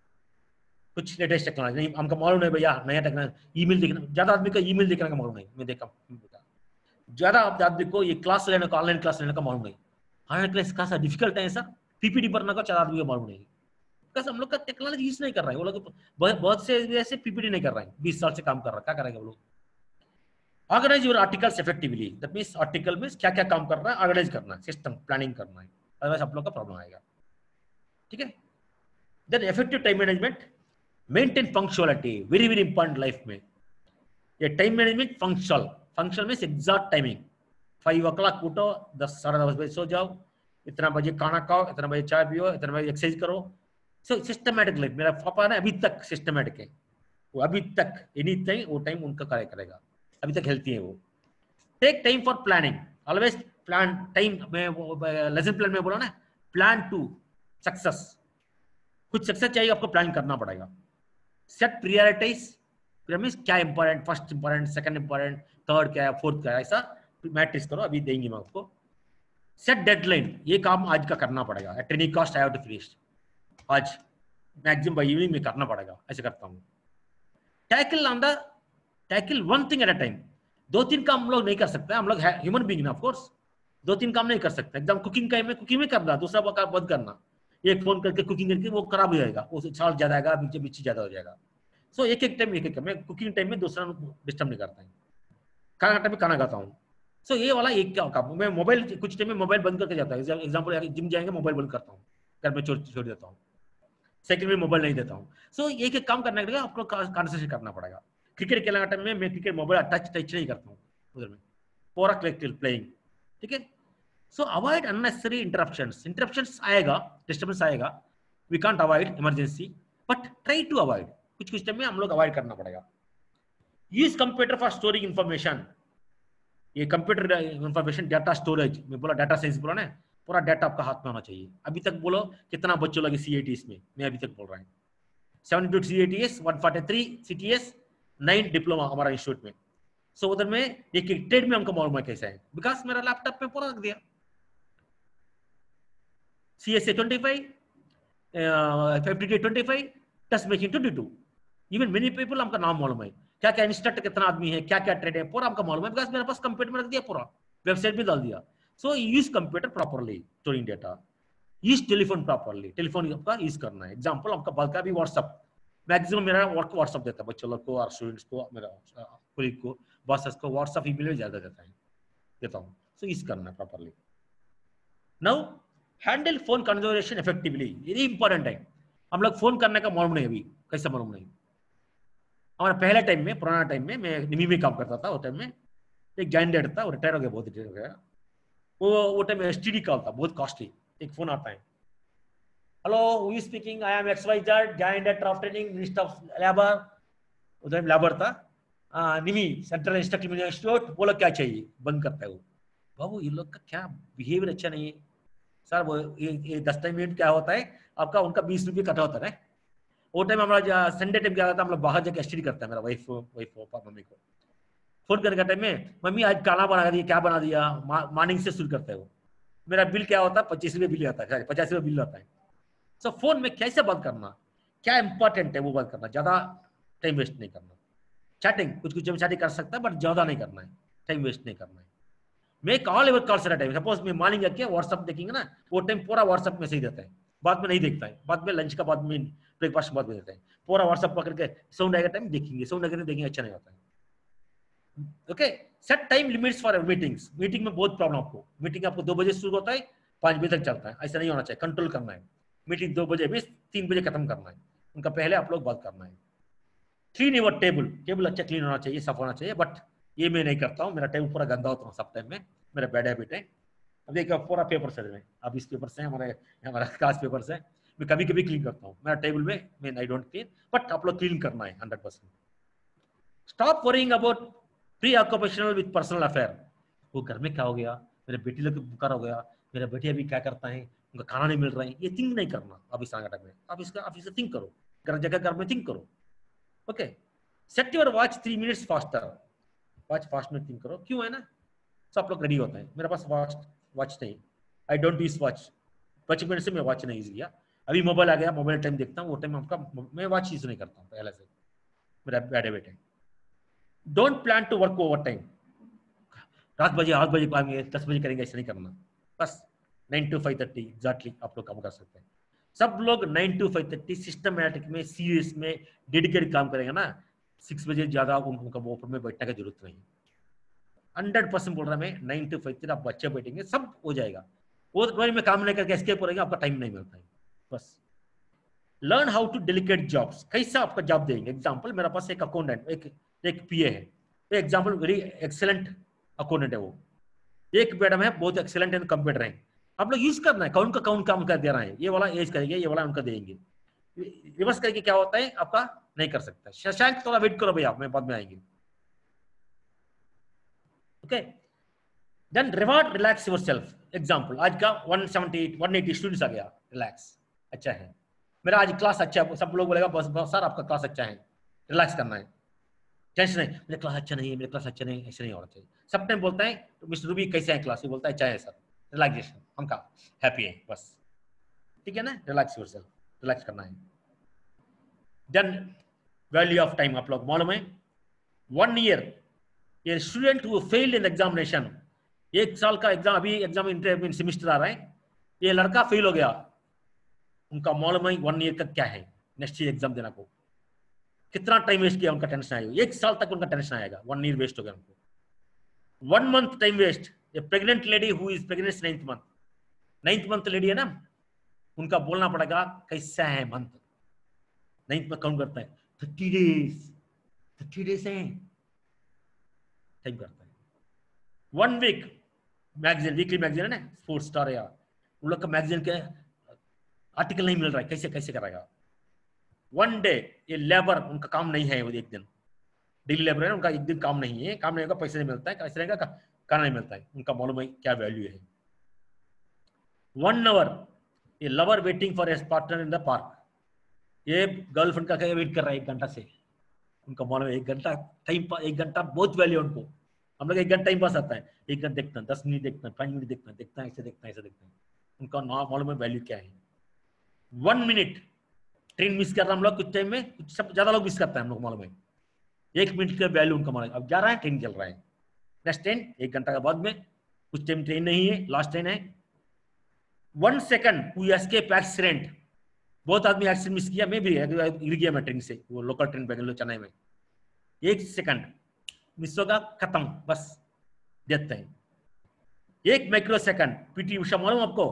कुछ लेटेस्ट टेक्नोलॉजी नहीं हमको मालूम नहीं भैया, नया टेक्नोलॉजी। ईमेल देखना, ज्यादा आदमी का ईमेल देखने का मालूम नहीं, मैं देखा ज्यादा आदमी को ये क्लास लेने का, ऑनलाइन क्लास लेने का मालूम नहीं। ऑनलाइन क्लास कैसा डिफिकल्ट है, ऐसा पीपीटी भरना का 4 आदमी का मालूम नहीं, बिकॉज हम लोग का टेक्नोलॉजी यूज नहीं कर रहा है। वो लोग बहुत से ऐसे पीपीटी नहीं कर रहे हैं, 20 साल से काम कर रहा है, क्या करेंगे वो लोग। Organise your articles effectively, that means article में क्या क्या काम कर रहा है ऑर्गेनाइज करना है, सिस्टम प्लानिंग करना है, अदरवाइज आप लोग का प्रॉब्लम आएगा। ठीक है। Then effective time management, maintain punctuality, very very important life में। ये time management functional means exact timing. 5 o'clock उठो, 10 साढ़े 10 बजे सो जाओ, इतना बजे खाना खाओ, इतना बजे चाय पियो, इतना बजे एक्सरसाइज करो। So systematic life. मेरा पापा ना अभी तक सिस्टमैटिक है, वो अभी तक एनी टाइम वो टाइम उनका कार्य करेगा, अभी तक हेल्थी है वो। Take time for planning, always plan time में, लेसन प्लान में बोला ना, प्लान टू सक्सेस। कुछ सक्सेस चाहिए आपको प्लान करना पड़ेगा। सेट प्रियोरिटाइज, मीन्स क्या important, first important, second important, third क्या है, फोर्थ क्या है, ऐसा मैट्रिक्स करो, अभी देंगे मैं आपको। सेट डेडलाइन, ये काम आज का करना पड़ेगा, at any cost I have to finish, आज मैक्सिमम बाय इवनिंग में करना पड़ेगा, ऐसे करता हूँ। Tackle one thing at a time, 2-3 काम हम लोग नहीं कर सकते, हम लोग ह्यूमन बीइंग ना, ऑफ कोर्स 2-3 काम नहीं कर सकते। एकदम कुकिंग का में कुकिंग में करना, दूसरा काम बंद करना, एक फोन करके कुकिंग करके वो खराब हो जाएगा, वो साल ज्यादा आएगा, मिर्ची ज्यादा हो जाएगा। सो एक एक टाइम मैं कुकिंग टाइम में दूसरा डिस्टर्ब नहीं करता है, खाना टाइम में खाना खाता हूँ। सो ये वाला एक क्या काम, मैं मोबाइल कुछ टाइम में मोबाइल बंद करके जाता है, एग्जाम्पल जिम जाएंगे मोबाइल बंद करता हूँ, घर में छोड़ देता हूँ, सेकंड में मोबाइल नहीं देता हूँ। सो एक एक काम करने के लिए आपको कॉन्सेंट्रेशन करना पड़ेगा। क्रिकेट खेलने टाइम में मैं क्रिकेट मोबाइल टच नहीं करता हूँ, उधर में पूरा प्लेइंग, ठीक है। सो अवॉइड अननेसेसरी इंटरप्शंस आएगा, डिस्टर्बेंस आएगा, we can't avoid emergency, but try to avoid, कुछ टाइम में हम लोग अवॉइड करना पड़ेगा। Use computer for storing information, ये कंप्यूटर इंफॉर्मेशन डाटा स्टोरेज में बोला, डाटा साइंस बोला ना, पूरा डाटा आपका हाथ में होना चाहिए। अभी तक बोलो कितना बच्चों लगे CITs में, मैं अभी तक बोल रहा हूँ 72 CITs, 143 CTS, 9 डिप्लोमा हमारा इंस्टीट्यूट में। सो उधर में एक ट्रेड में हमको मालूम है कैसा है, बिकॉज मेरा लैपटॉप में पूरा रख दिया। CSA 25, FTT 25, test making 22, even many people हमका नाम मालूम है, क्या क्या इंस्ट्रक्टर कितना आदमी है, क्या क्या ट्रेड है, पूरा हमका मालूम है, बिकॉज मेरे पास कंप्यूटर में रख दिया, पूरा वेबसाइट में डाल दिया। So use computer properly storing data, use telephone properly, telephone आपका यूज करना है। एग्जाम्पल आपका बल्कि अभी व्हाट्सअप, मैक्सिमम मेरा वर्क व्हाट्सअप देता है, बच्चों लोग को और स्टूडेंट्स को, मेरा कोलीग को, बॉसेस को व्हाट्सअप ईमेल में ज्यादा देता हूँ। सो यूज करना है properly. Now handle phone conversation effectively, ये इंपॉर्टेंट है। हम लोग फोन करने का मालूम नहीं, अभी कैसे मालूम नहीं। हमारा पहले टाइम में, पुराना टाइम में, मैं निमी में काम करता था, उस टाइम में एक कैंडिडेट था, वो रिटायर हो गया, बहुत रिटायर हो गया। वो टाइम में STD कॉल था, बहुत कॉस्टली। एक फोन आता है, hello who is speaking, I am XYZ joined at ट्राफ ट्रेनिंग मिनिस्टर ऑफ लेबर, उधर लेबर था, निमी सेंट्रल इंस्टीट्यूट, बोलो क्या चाहिए, बंद करता है वो। बाबू ये लोग का क्या बिहेवियर अच्छा नहीं है सर, वो ये 10 मिनट क्या होता है आपका, उनका 20 रुपये कटा होता है। वो टाइम हमारा संडे टाइम क्या होता है, हम लोग बाहर जाकर STD करता है, मेरा वाइफ मम्मी को फोन करने का टाइम में, मम्मी आज खाना बना दिया, क्या बना दिया, मॉर्निंग से शुरू करता है वो। मेरा बिल क्या होता है, 25 रुपये बिल आता है, 50 रुपये बिल आता है। सो फोन में कैसे बात करना, क्या इंपॉर्टेंट है वो बात करना, ज्यादा टाइम वेस्ट नहीं करना। चैटिंग कुछ जब चैटिंग कर सकता है, बट ज्यादा नहीं करना है, टाइम वेस्ट नहीं करना है। Make all your calls at a time. Suppose मैं मॉर्निंग जाके व्हाट्सएप देखेंगे ना, वो टाइम पूरा व्हाट्सएप में सही देता है, बाद में नहीं देखता है, बाद में लंच का, बाद में ब्रेकफास्ट बाद में देता है, पूरा व्हाट्सएप पकड़ के साउंड आएगा टाइम देखेंगे, साउंड आएगा देखेंगे, अच्छा नहीं होता है। Okay, set time limits for meetings. Meeting में बहुत प्रॉब्लम आपको, मीटिंग आपको 2 बजे शुरू होता है, 5 बजे तक चलता है, ऐसा नहीं होना चाहिए, कंट्रोल करना है। मीटिंग 2 बजे भी 3 बजे खत्म करना है, उनका पहले आप लोग बात करना है। क्लीन योर टेबल अच्छा क्लीन होना चाहिए, साफ होना चाहिए, बट ये मैं नहीं करता हूँ, मेरा टेबल पूरा गंदा होता है सब टाइम में, मेरा बैड हैबिट है। अब देखिए पूरा पेपर से में, अब इस पेपर से हमारा क्लास पेपर से मैं कभी कभी क्लीन करता हूँ मेरा टेबल में, मैं आई डोंट क्लीन, बट आप लोग क्लीन करना है 100%। Stop worrying about pre occupational with personal affair. वो घर में क्या हो गया, मेरे बेटी लोग बुखार हो गया, मेरा बेटी अभी क्या करता है, उनका खाना नहीं मिल रहा है, ये थिंक नहीं करना अब इस टाइम में। आप इसे थिंक करो, घर में थिंक करो। Okay, set your watch 3 minutes faster, watch 5 minute think करो, क्यों है ना, सब लोग रेडी होते हैं। मेरे पास वॉच नहीं, I don't use watch, 25 minute से मैं वॉच नहीं यूज किया। अभी मोबाइल आ गया, मोबाइल टाइम देखता हूँ, वो टाइम आपका मैं वॉच यूज नहीं करता हूँ पहले से, मेरा बैड हैबिट है। Don't plan to work overtime, रात बजे 8 बजे पाएंगे, 10 बजे करेंगे, ऐसा नहीं करना। बस 9 to 5:30 एग्जैक्टली आप लोग काम कर सकते हैं। सब लोग 9 to 5:30 सिस्टमैटिक में, सीरियस में, डेडिकेटेड काम करेंगे ना, 6 बजे ज्यादा उनका ओपन में बैठने की जरूरत नहीं। 100% बोल रहा मैं, 9 to 5:30 आप बच्चे बैठेंगे, सब हो जाएगा। वो में काम नहीं करके एस्केप करेंगे, आपका टाइम नहीं मिलता है। बस learn how to delegate jobs, कैसा आपका जॉब देंगे। एग्जाम्पल मेरे पास एक अकाउंटेंट, एक PA है, एग्जाम्पल वेरी एक्सेलेंट अकाउंटेंट है वो, एक मैडम है बहुत एक्सेलेंट इन कंप्यूटर है। आप लोग यूज करना है, कौन का कौन काम कर दे रहा है, ये वाला एज करेंगे, ये वाला उनका देंगे, रिवर्स करके क्या होता है आपका नहीं कर सकता। शशांक थोड़ा वेट करो भैया, मैं बाद में आएंगे। Okay, then reward relax yourself. Example आज का 180 स्टूडेंट्स आ गया, रिलैक्स अच्छा है, मेरा आज क्लास अच्छा है, सब लोग बोलेगा बस बस सर आपका क्लास अच्छा है, रिलैक्स करना है, टेंशन नहीं, मेरा क्लास अच्छा नहीं है, मेरा क्लास अच्छा नहीं है, ऐसे नहीं होना चाहिए। सब टाइम बोलता है तो मिस्टर रूबी कैसे है क्लास, बोलता है अच्छा है सर, रिलैक्सेशन, हम का हैप्पी है बस, ठीक है ना, रिलैक्स योरसेल्फ, रिलैक्स करना है। देन वैल्यू ऑफ टाइम आप लोग मालूम है, 1 ईयर ये student who failed in examination, 1 साल का एग्जाम, अभी एग्जाम इंटर सेमिस्टर आ रहा है, ये लड़का फेल हो गया, उनका मालूम है 1 ईयर का क्या है, नेक्स्ट ईयर एग्जाम देना को कितना टाइम वेस्ट किया, उनका टेंशन आएगा, 1 साल तक उनका टेंशन आएगा, 1 ईयर वेस्ट हो गया उनको, 1 मंथ टाइम वेस्ट। ये pregnant lady who is pregnant 9th month lady है ना, उनका बोलना पड़ेगा कैसा है मंथ, 9th में काउंट करता है 30 डेज है, टाइम करता है। 1 वीक मैगजीन, वीकली मैगजीन है ना, स्पोर्ट्स स्टार या उन लोग का मैगजीन के आर्टिकल नहीं मिल रहा है, कैसे कैसे करेगा। 1 डे ये लेबर उनका काम नहीं है, वो एक दिन डेली लेबर है, उनका एक दिन काम नहीं है, काम नहीं होगा पैसे नहीं मिलता है, कैसे रहेगा, खाना नहीं मिलता है, उनका मालूम है क्या वैल्यू है। 1 आवर ये lover waiting for his partner in the park, ये गर्लफ्रेंड का वेट कर रहा है 1 घंटा से, उनका मालूम है 1 घंटा टाइम, 1 घंटा बहुत वैल्यू है उनको। हम लोग 1 घंटा टाइम पास आता है, 1 घंटा देखते हैं, 10 मिनट देखते हैं, 5 मिनट देखते हैं, ऐसे देखते हैं, ऐसे देखते हैं, उनका मालूम है वैल्यू क्या है। 1 मिनट ट्रेन मिस कर रहा हम लोग कुछ टाइम में, कुछ सब ज्यादा लोग मिस करते हैं, हम लोग मालूम है 1 मिनट का वैल्यू उनका मालूम है। अब जा रहा है, ट्रेन चल रहा है, नेक्स्ट ट्रेन 1 घंटा के बाद में, कुछ टाइम ट्रेन नहीं है, लास्ट ट्रेन है। 1 सेकंड हु एस्केप एक्सीडेंट, बहुत आदमी एक्सीडेंट मिस किया, मैं भी गिर गया मैं ट्रेन से, वो लोकल ट्रेन बेंगलुरु चेन्नई में, 1 सेकंड मिस होगा, खत्म, बस डेथ है। 1 माइक्रो सेकंड, पीटी उषा मालूम आपको,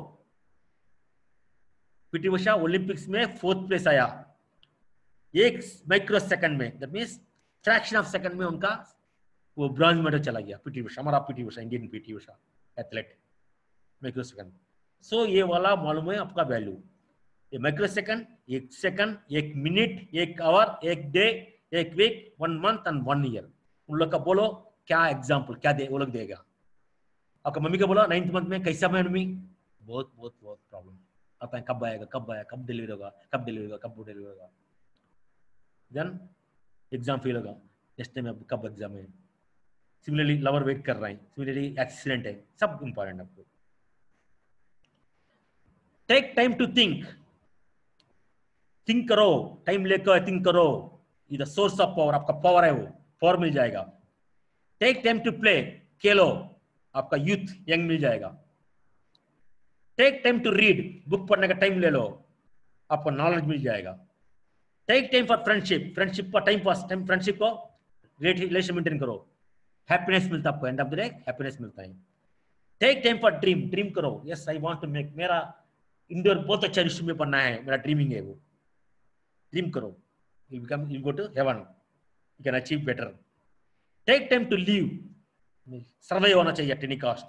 पीटी उषा ओलंपिक्स में 4th प्लेस आया 1 माइक्रो सेकंड में, that means fraction of second में उनका वो ब्रॉन्ज मेडल चला गया। पीटी उषा, हमारा PT Usha, Indian PT Usha athlete, microsecond. So ये वाला मालूम है आपका वैल्यू, ये microsecond, 1 second, 1 minute, 1 hour, 1 day, 1 week, 1 month and 1 year. उन लोग का बोलो क्या एग्जाम्पल क्या दे, वो लोग देगा। आपका मम्मी का बोला 9th मंथ में कैसा है मम्मी, बहुत बहुत बहुत प्रॉब्लम आता है, कब आएगा, कब आया, कब डिलीवर होगा, कब डिलीवर होगा, कब डिलीवर होगा, देन एग्जाम फेल होगा, नेक्स्ट टाइम कब एग्जाम है। सिमिलरली लवर वेट कर रहा है, सिमिलरली एक्सीडेंट है, सब इंपॉर्टेंट आपको। Take time to think, think करो, टाइम लेकर थिंक करो, ये द सोर्स ऑफ पावर, आपका पावर है, वो पावर मिल जाएगा। टेक टाइम टू प्ले, खेलो, आपका यूथ यंग मिल जाएगा। Take time to read, book पढ़ने का टाइम ले लो, आपको नॉलेज मिल जाएगा। Take time for friendship, friendship का टाइम पास, टाइम फ्रेंडशिप को रिलेशन मेंटेन करो, हैप्पीनेस मिलता है आपको, end of the day happiness मिलता है। Take time for dream, dream करो, yes I want to make, मेरा इंडोर बहुत अच्छा रिश्ते में पढ़ना है, मेरा ड्रीमिंग है वो, ड्रीम करो, you become, you go to heaven, you can achieve better. Take time to live, survive होना चाहिए एट एनी कॉस्ट,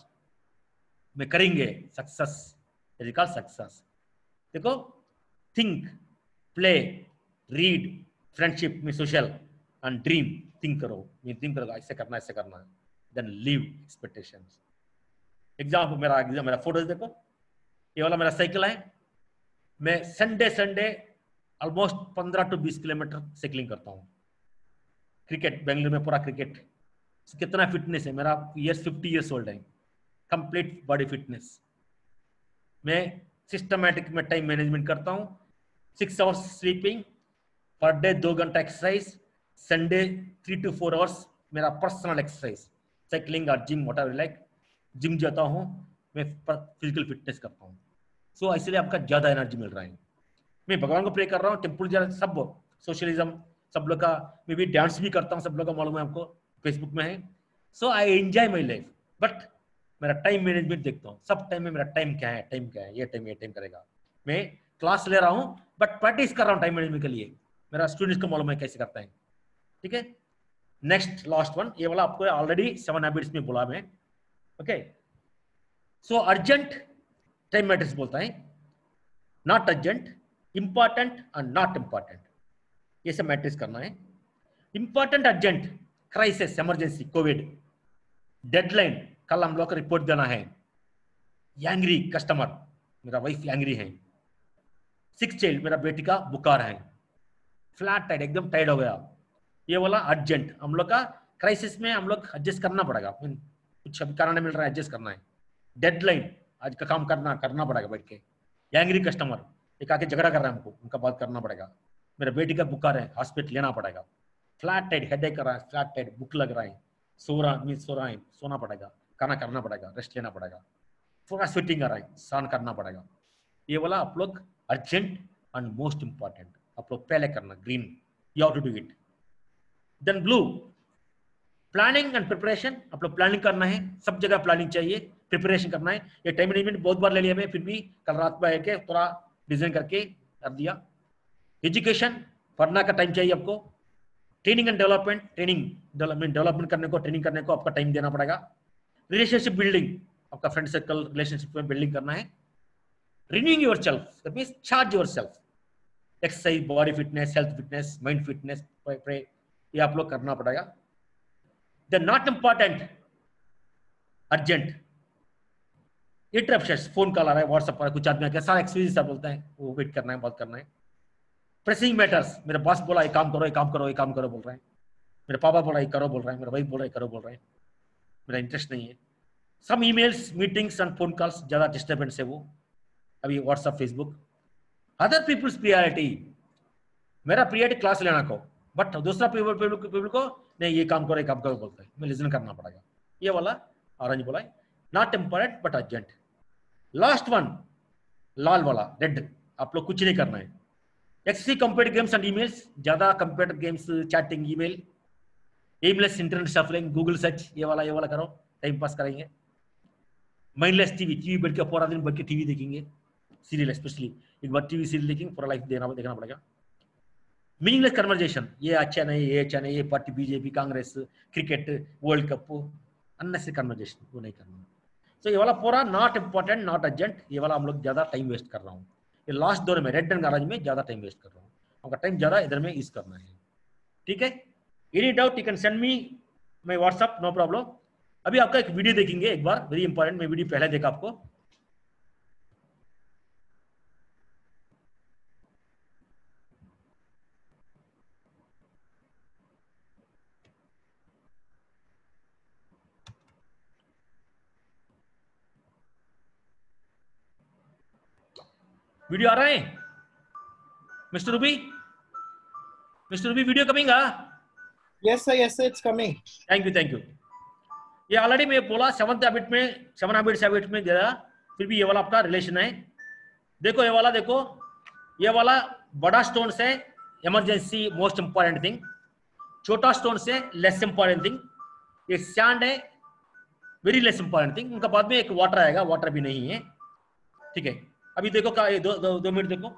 में करेंगे success, it is called success. देखो, थिंक, प्ले, रीड, फ्रेंडशिप में सोशल एंड ड्रीम, थिंक करो, मैं dream करोगा ऐसे करना ऐसे करना है, देन लिव एक्सपेक्टेशंस। एग्जाम्पल, मेरा फोटोज देखो, ये वाला मेरा साइकिल है, मैं Sunday almost 15 to 20 kilometre cycling करता हूँ। क्रिकेट, बेंगलुरु में पूरा क्रिकेट, कितना फिटनेस है मेरा, 50 years ओल्ड है, कंप्लीट बॉडी फिटनेस। मैं सिस्टमैटिक में टाइम मैनेजमेंट करता हूँ, 6 hours स्लीपिंग, पर डे 2 घंटा एक्सरसाइज, संडे 3 to 4 hours मेरा पर्सनल एक्सरसाइज, साइकिलिंग और जिम, व्हाटएवर लाइक, जिम जाता हूँ, मैं फिजिकल फिटनेस करता हूँ। सो इसलिए आपका ज्यादा एनर्जी मिल रहा है। मैं भगवान को प्रे कर रहा हूँ, टेम्पल जा, सब सोशलिज्म, सब लोग का, मैं भी डांस भी करता हूँ, सब लोग का मालूम है आपको, फेसबुक में है। So I enjoy my life, but मेरा टाइम मैनेजमेंट देखता हूँ, सब टाइम में मेरा टाइम क्या है, टाइम क्या है, ये टाइम करेगा। मैं क्लास ले रहा हूँ बट प्रैक्टिस कर रहा हूँ टाइम मैनेजमेंट के लिए, मेरा स्टूडेंट्स को मालूम है कैसे करता है। ठीक है, नेक्स्ट लास्ट वन, ये वाला आपको ऑलरेडी 7 हैबिट्स में बोला मैं। Okay, so urgent time matters बोलता है, नॉट अर्जेंट, इंपॉर्टेंट और नॉट इंपॉर्टेंट, ये सब मैट्रिक्स करना है। Important, urgent, crisis, emergency, Covid, deadline, कल हम लोग को रिपोर्ट देना है, एंग्री कस्टमर, मेरा वाइफ एंग्री है, सिक्स चाइल्ड, मेरा बेटी का बुखार है, फ्लैट टाइड, एकदम टाइड हो गया, ये वाला अर्जेंट। हम लोग का क्राइसिस में हम लोग एडजस्ट करना पड़ेगा, कुछ अभी कारण मिल रहा है, एडजस्ट करना है। डेडलाइन, आज का काम करना पड़ेगा बैठ के। एंग्री कस्टमर, एक आके झगड़ा कर रहा है हमको, उनका बात करना पड़ेगा। मेरा बेटी का बुखार है, हॉस्पिटल लेना पड़ेगा। फ्लैट टाइड, हेडेक कर रहा है, फ्लैट टाइड, भूख लग रहा है, सो रहा है, सोना पड़ेगा, खाना करना पड़ेगा, रेस्ट लेना पड़ेगा, थोड़ा स्वेटिंग आ रहा है, स्नान करना पड़ेगा। ये वाला आप लोग अर्जेंट एंड मोस्ट इंपॉर्टेंट आप लोग पहले करना, green, you have to do it. Then blue, planning and preparation, आप लोग प्लानिंग करना है, सब जगह प्लानिंग चाहिए, प्रिपरेशन करना है। ये टाइम मैनेजमेंट बहुत बार ले लिया मैं, फिर भी कल रात में आके थोड़ा डिजाइन करके कर दिया। एजुकेशन, पढ़ना का टाइम चाहिए आपको। ट्रेनिंग एंड डेवलपमेंट, डेवलपमेंट करने को, ट्रेनिंग करने को आपका टाइम देना पड़ेगा। रिलेशनशिप बिल्डिंग, आपका फ्रेंड सर्कल रिलेशनशिप में बिल्डिंग करना है। Renewing yourself, that means charge yourself, exercise, body fitness, health fitness, mind fitness, ये आप लोग करना पड़ेगा। The not important, urgent, interruptions, phone call आ रहा है, व्हाट्सएप पर कुछ आदमी आके सारा एक्सक्यूज बोलता है, वो वेट करना है, बात करना है। प्रेसिंग मैटर्स, मेरा बॉस बोला ये काम करो, ये काम करो, ये काम करो बोल रहा है, मेरे पापा बोला ये करो बोल रहा है, मेरा भाई बोल रहा है करो बोल रहा है, मेरा इंटरेस्ट नहीं है। Some emails, meetings and phone calls, ज्यादा डिस्टर्बेंस है वो अभी, WhatsApp, Facebook. Other peoples priority, मेरा प्रियोरिटी क्लास लेना को, बट दूसरा पीपल को नहीं ये काम करो, ये काम करो बोलता है, मैं लिसन करना पड़ेगा। ये वाला ऑरेंज बोला है, not important but urgent. Last one, लाल वाला, रेड, आप लोग कुछ नहीं करना है। Excessive computer games and emails, ज्यादा computer games, chatting, email, aimless internet surfing, Google search, ये वाला करो, टाइम पास करेंगे। माइंडलेस टीवी बैठ के पूरा दिन बैठ के टीवी देखेंगे, सीरियल स्पेशली, एक बार टीवी सीरियल देखेंगे, पूरा लाइफ देखना पड़ेगा। मीनिंगलेस कन्वर्जेशन, ये अच्छा नहीं, ये अच्छा नहीं, ये party, BJP, Congress, cricket, world cup, unnecessary conversation वो नहीं करना। तो ये वाला पूरा नॉट इंपॉर्टेंट, नॉट अर्जेंट, ये वाला हम लोग ज्यादा टाइम वेस्ट कर रहा हूँ। ये लास्ट दौर में रेड एंड ऑरेंज में ज्यादा टाइम वेस्ट कर रहा हूँ, आपका टाइम ज्यादा इधर में यूज करना है। ठीक है, any doubt you can send me my WhatsApp, no problem. अभी आपका एक वीडियो देखेंगे एक बार, वेरी इंपॉर्टेंट, मैं वीडियो पहले देखा आपको। वीडियो आ रहा है mister Ruby? Mister Ruby, video coming? Yes, sir, it's coming. Thank you, thank you. ये ऑलरेडी मैं बोला, सेवन हैबिट्स में दिया, फिर भी ये वाला आपका रिलेशन है। देखो ये वाला, देखो ये वाला बड़ा स्टोन से इमरजेंसी मोस्ट इंपॉर्टेंट थिंग, छोटा स्टोन से लेस इंपॉर्टेंट थिंग, ये सैंड है वेरी लेस इंपॉर्टेंट थिंग। उनका बाद में एक वाटर आएगा, वाटर भी नहीं है। ठीक है, अभी देखो का, ये दो मिनट देखो।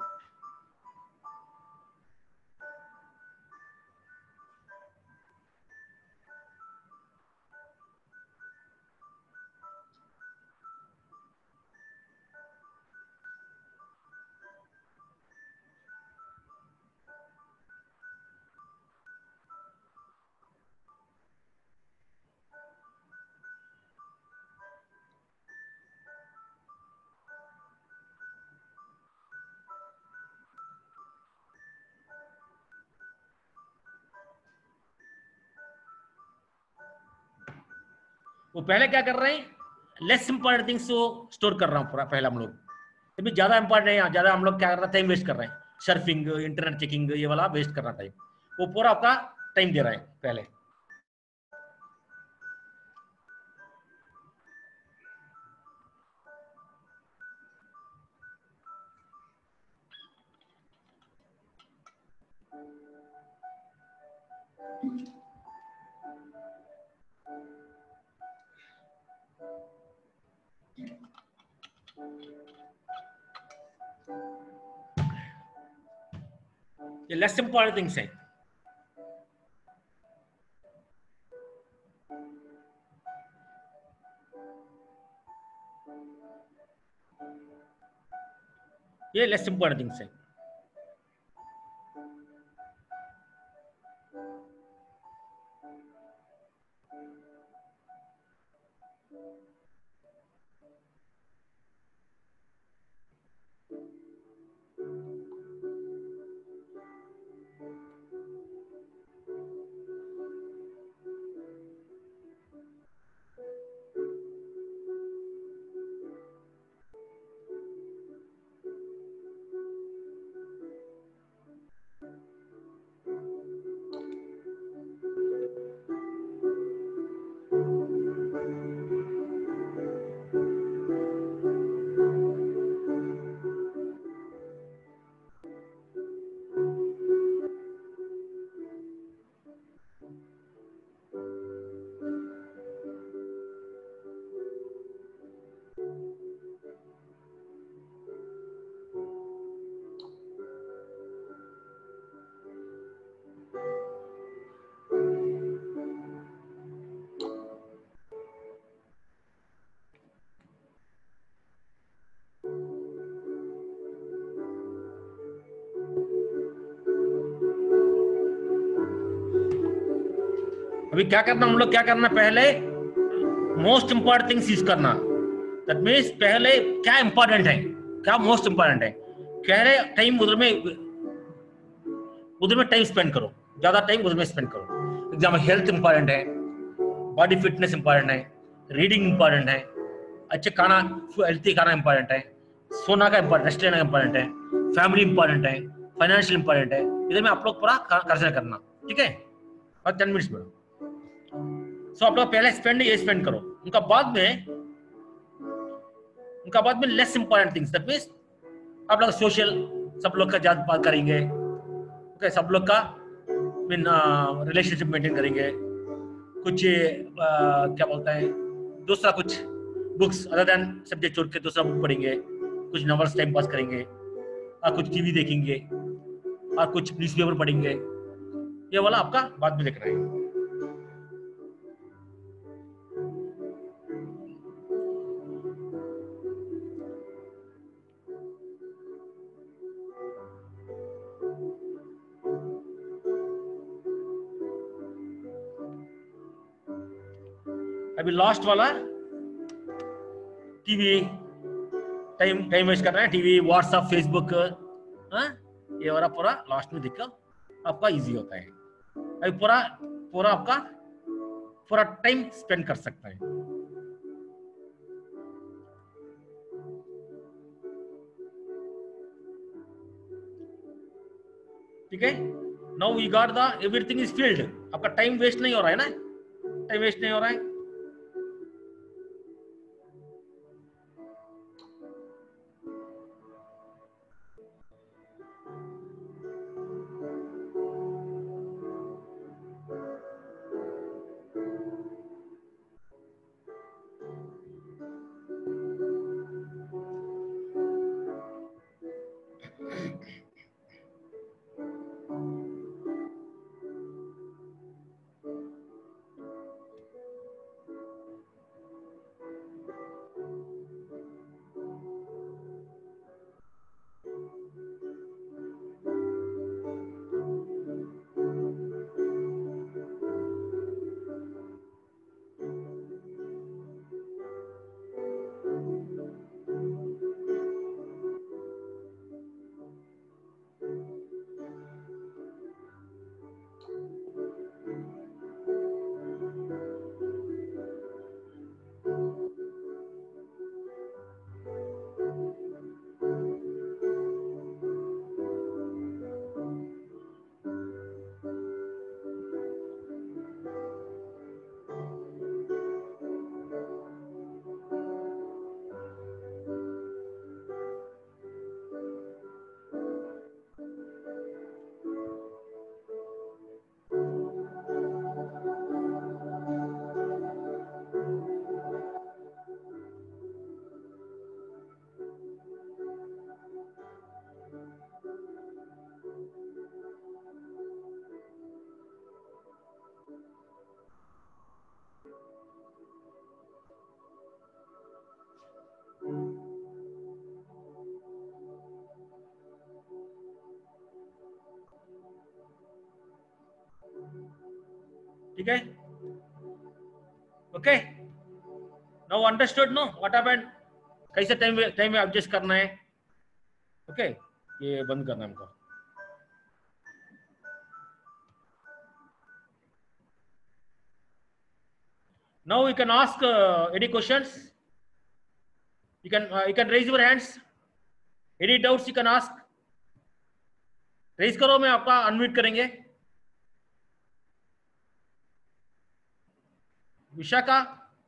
वो पहले क्या कर रहे हैं, लेस इंपॉर्टेंट थिंग्स को स्टोर कर रहा हूँ पूरा पहले हम लोग, अभी ज्यादा इंपॉर्टेंट नहीं है, ज्यादा हम लोग क्या कर रहे हैं, टाइम वेस्ट कर रहे हैं, सर्फिंग, इंटरनेट चेकिंग, ये वाला वेस्ट कर रहा टाइम, वो पूरा आपका टाइम दे रहा है पहले। ये लेस इंपॉर्टेंट थिंग्स है। ये लेस इंपॉर्टेंट थिंग्स है। अभी क्या करना, हम लोग क्या करना, पहले मोस्ट इंपॉर्टेंट थिंग सीज करना। दैट मीन्स पहले क्या इंपॉर्टेंट है, क्या मोस्ट इंपॉर्टेंट है, पहले टाइम उधर में टाइम स्पेंड करो, ज्यादा टाइम उधर में स्पेंड करो। एग्जाम्पल हेल्थ इंपॉर्टेंट है, बॉडी फिटनेस इंपॉर्टेंट है, रीडिंग इंपॉर्टेंट है, अच्छे खाना, हेल्थी खाना इंपॉर्टेंट है, सोना का इंपॉर्टेंट, रेस्ट लेना इंपॉर्टेंट है, फैमिली इंपॉर्टेंट है, फाइनेंशियल इंपॉर्टेंट है। इधर में आप लोग पूरा कंसिडर करना, ठीक है। और 10 मिनट्स में सो आप लोग पहले स्पेंड करो। उनका बाद में less important things, that means आप लोग सोशल, सब लोग का ज्यादा बात करेंगे, ओके, सब लोग का रिलेशनशिप मेंटेन करेंगे, कुछ क्या बोलता है, दूसरा कुछ बुक्स अदर देन सब्जेक्ट छोड़ के दूसरा बुक पढ़ेंगे, कुछ नॉवेल्स टाइम पास करेंगे, और कुछ टीवी देखेंगे, और कुछ न्यूज़पेपर पढ़ेंगे। ये वाला आपका बाद में देखना है। अभी लास्ट वाला टीवी, टाइम वेस्ट कर रहे हैं, टीवी, व्हाट्सएप, फेसबुक, ये वाला पूरा लास्ट में देखकर आपका इजी होता है। अभी पूरा आपका पूरा टाइम स्पेंड कर सकता है। ठीक है, now we got the everything is filled. आपका टाइम वेस्ट नहीं हो रहा है ना, टाइम वेस्ट नहीं हो रहा है। ठीक है, okay, now understood know what happened, कैसे टाइम में एडजस्ट करना है। ओके, ये बंद करना है हमको। Now you can ask any questions. You can raise your hands. Any doubts you can ask. Raise करो, मैं आपका अनम्यूट करेंगे। विशाखा,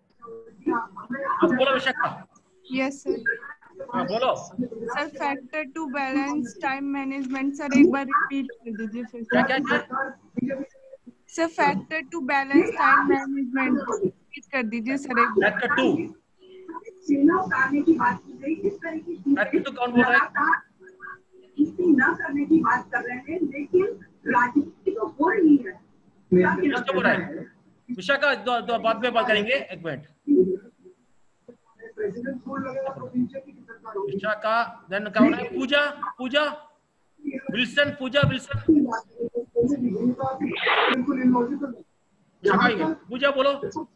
आप बोलो विशाखा। Yes sir. हाँ बोलो। Sir factor to balance time management, sir एक बार रिपीट कर दीजिए फिर। क्या क्या क्या? Sir factor to balance time management repeat कर दीजिए सर एक बार। फैक्टर 2 कौन बोल रहा है? न करने की बात कर रहे हैं, लेकिन राजनीति तो हो रही है। किसको बोल रहा है? विशाखा, दो बाद में बात करेंगे, एक मिनट। विशाखा, देन कौन है? Pooja Wilson, Pooja Wilson. जहाँ विशाखा तक पूजा बोलो।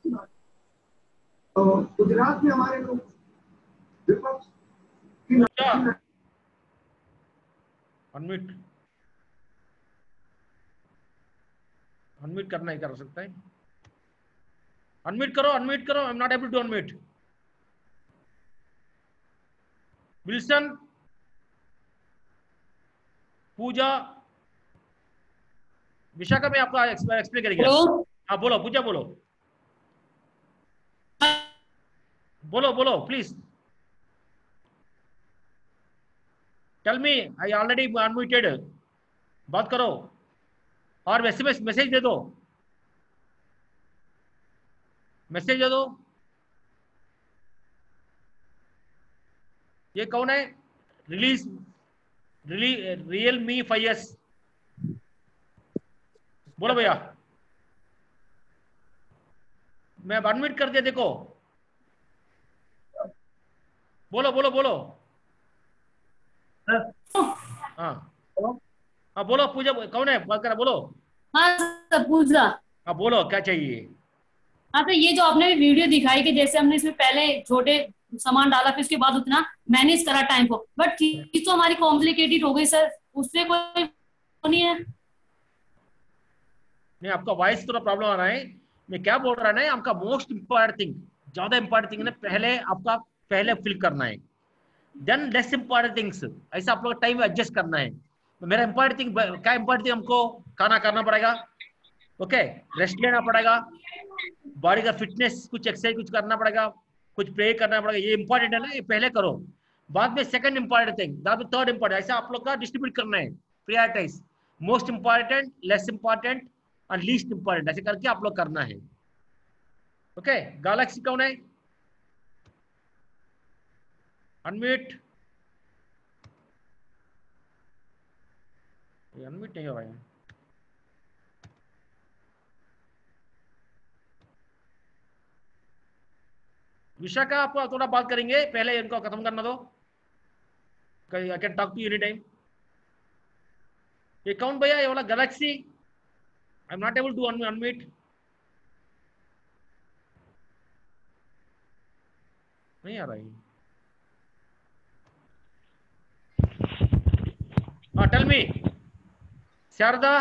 गुजरात में हमारे लोग विपक्ष की पूजा अनम्यूट अनम्यूट करना ही कर सकता है। अनम्यूट करो I am not able to unmute. Wilson, Pooja, Vishakha में आपका एक्सप्लेन करेंगे। हाँ बोलो पूजा बोलो बोलो बोलो please tell me I already unmuted. बात करो और मैसेज दे दो, मैसेज दे दो। ये कौन है? रिलीज रियल मी 5S बोलो भैया। मैं अनम्यूट कर दिया देखो। बोलो बोलो बोलो। हाँ हाँ बोलो पूजा कौन है बात करा बोलो। हाँ सर पूजा। हाँ बोलो क्या चाहिए। हाँ तो ये जो आपने वीडियो दिखाई कि जैसे हमने इसमें पहले छोटे सामान डाला फिर उसके बाद उतना मैनेज करा टाइम को, बट चीज तो हमारी कॉम्प्लिकेटेड हो गई सर, उससे कोई नहीं है। नहीं आपका वॉइस थोड़ा प्रॉब्लम आ रहा है। मैं क्या बोल रहा है ना, आपका मोस्ट इंपॉर्टेंट थिंग, ज्यादा इंपॉर्टेंट थिंग ना पहले आपका पहले फिल करना है, देन लेस इंपॉर्टेंट थिंग्स। ऐसा आप लोग टाइम एडजस्ट करना है। तो मेरा इंपॉर्टेंट थिंग क्या इंपॉर्टेंट थिंग, हमको खाना करना पड़ेगा, ओके, रेस्ट लेना पड़ेगा, बॉडी का फिटनेस कुछ एक्सरसाइज कुछ करना पड़ेगा, कुछ प्रे करना पड़ेगा। ये इंपॉर्टेंट है ना, ये पहले करो। बाद में सेकंड इंपॉर्टेंट थिंग, बाद में थर्ड इंपॉर्टेंट। ऐसा आप लोग का डिस्ट्रीब्यूट करना है, prioritize, most important, less important और लीस्ट इंपॉर्टेंट, ऐसे करके आप लोग करना है। ओके गैलेक्सी कौन है? अनम्यूट, अनम्यूट नहीं हो रहा है। विशाखा आप थोड़ा बात करेंगे, पहले इनको खत्म करना दो। I can talk to any time. ये कौन भैया? ये वाला Galaxy, I am not able to unmute. नहीं आ रहा है। हाँ टेल मी शारदा।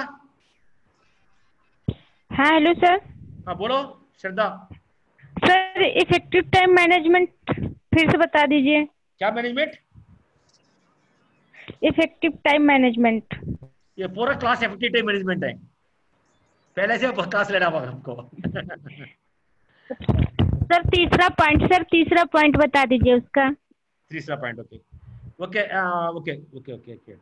हाँ हेलो सर। हाँ बोलो Shraddha. Sir effective time management फिर से बता दीजिए। क्या मैनेजमेंट? Effective time management. ये पूरा क्लास इफेक्टिव टाइम मैनेजमेंट है, पहले से क्लास लेना होगा हमको। सर तीसरा पॉइंट बता दीजिए उसका। तीसरा point okay okay okay okay okay okay.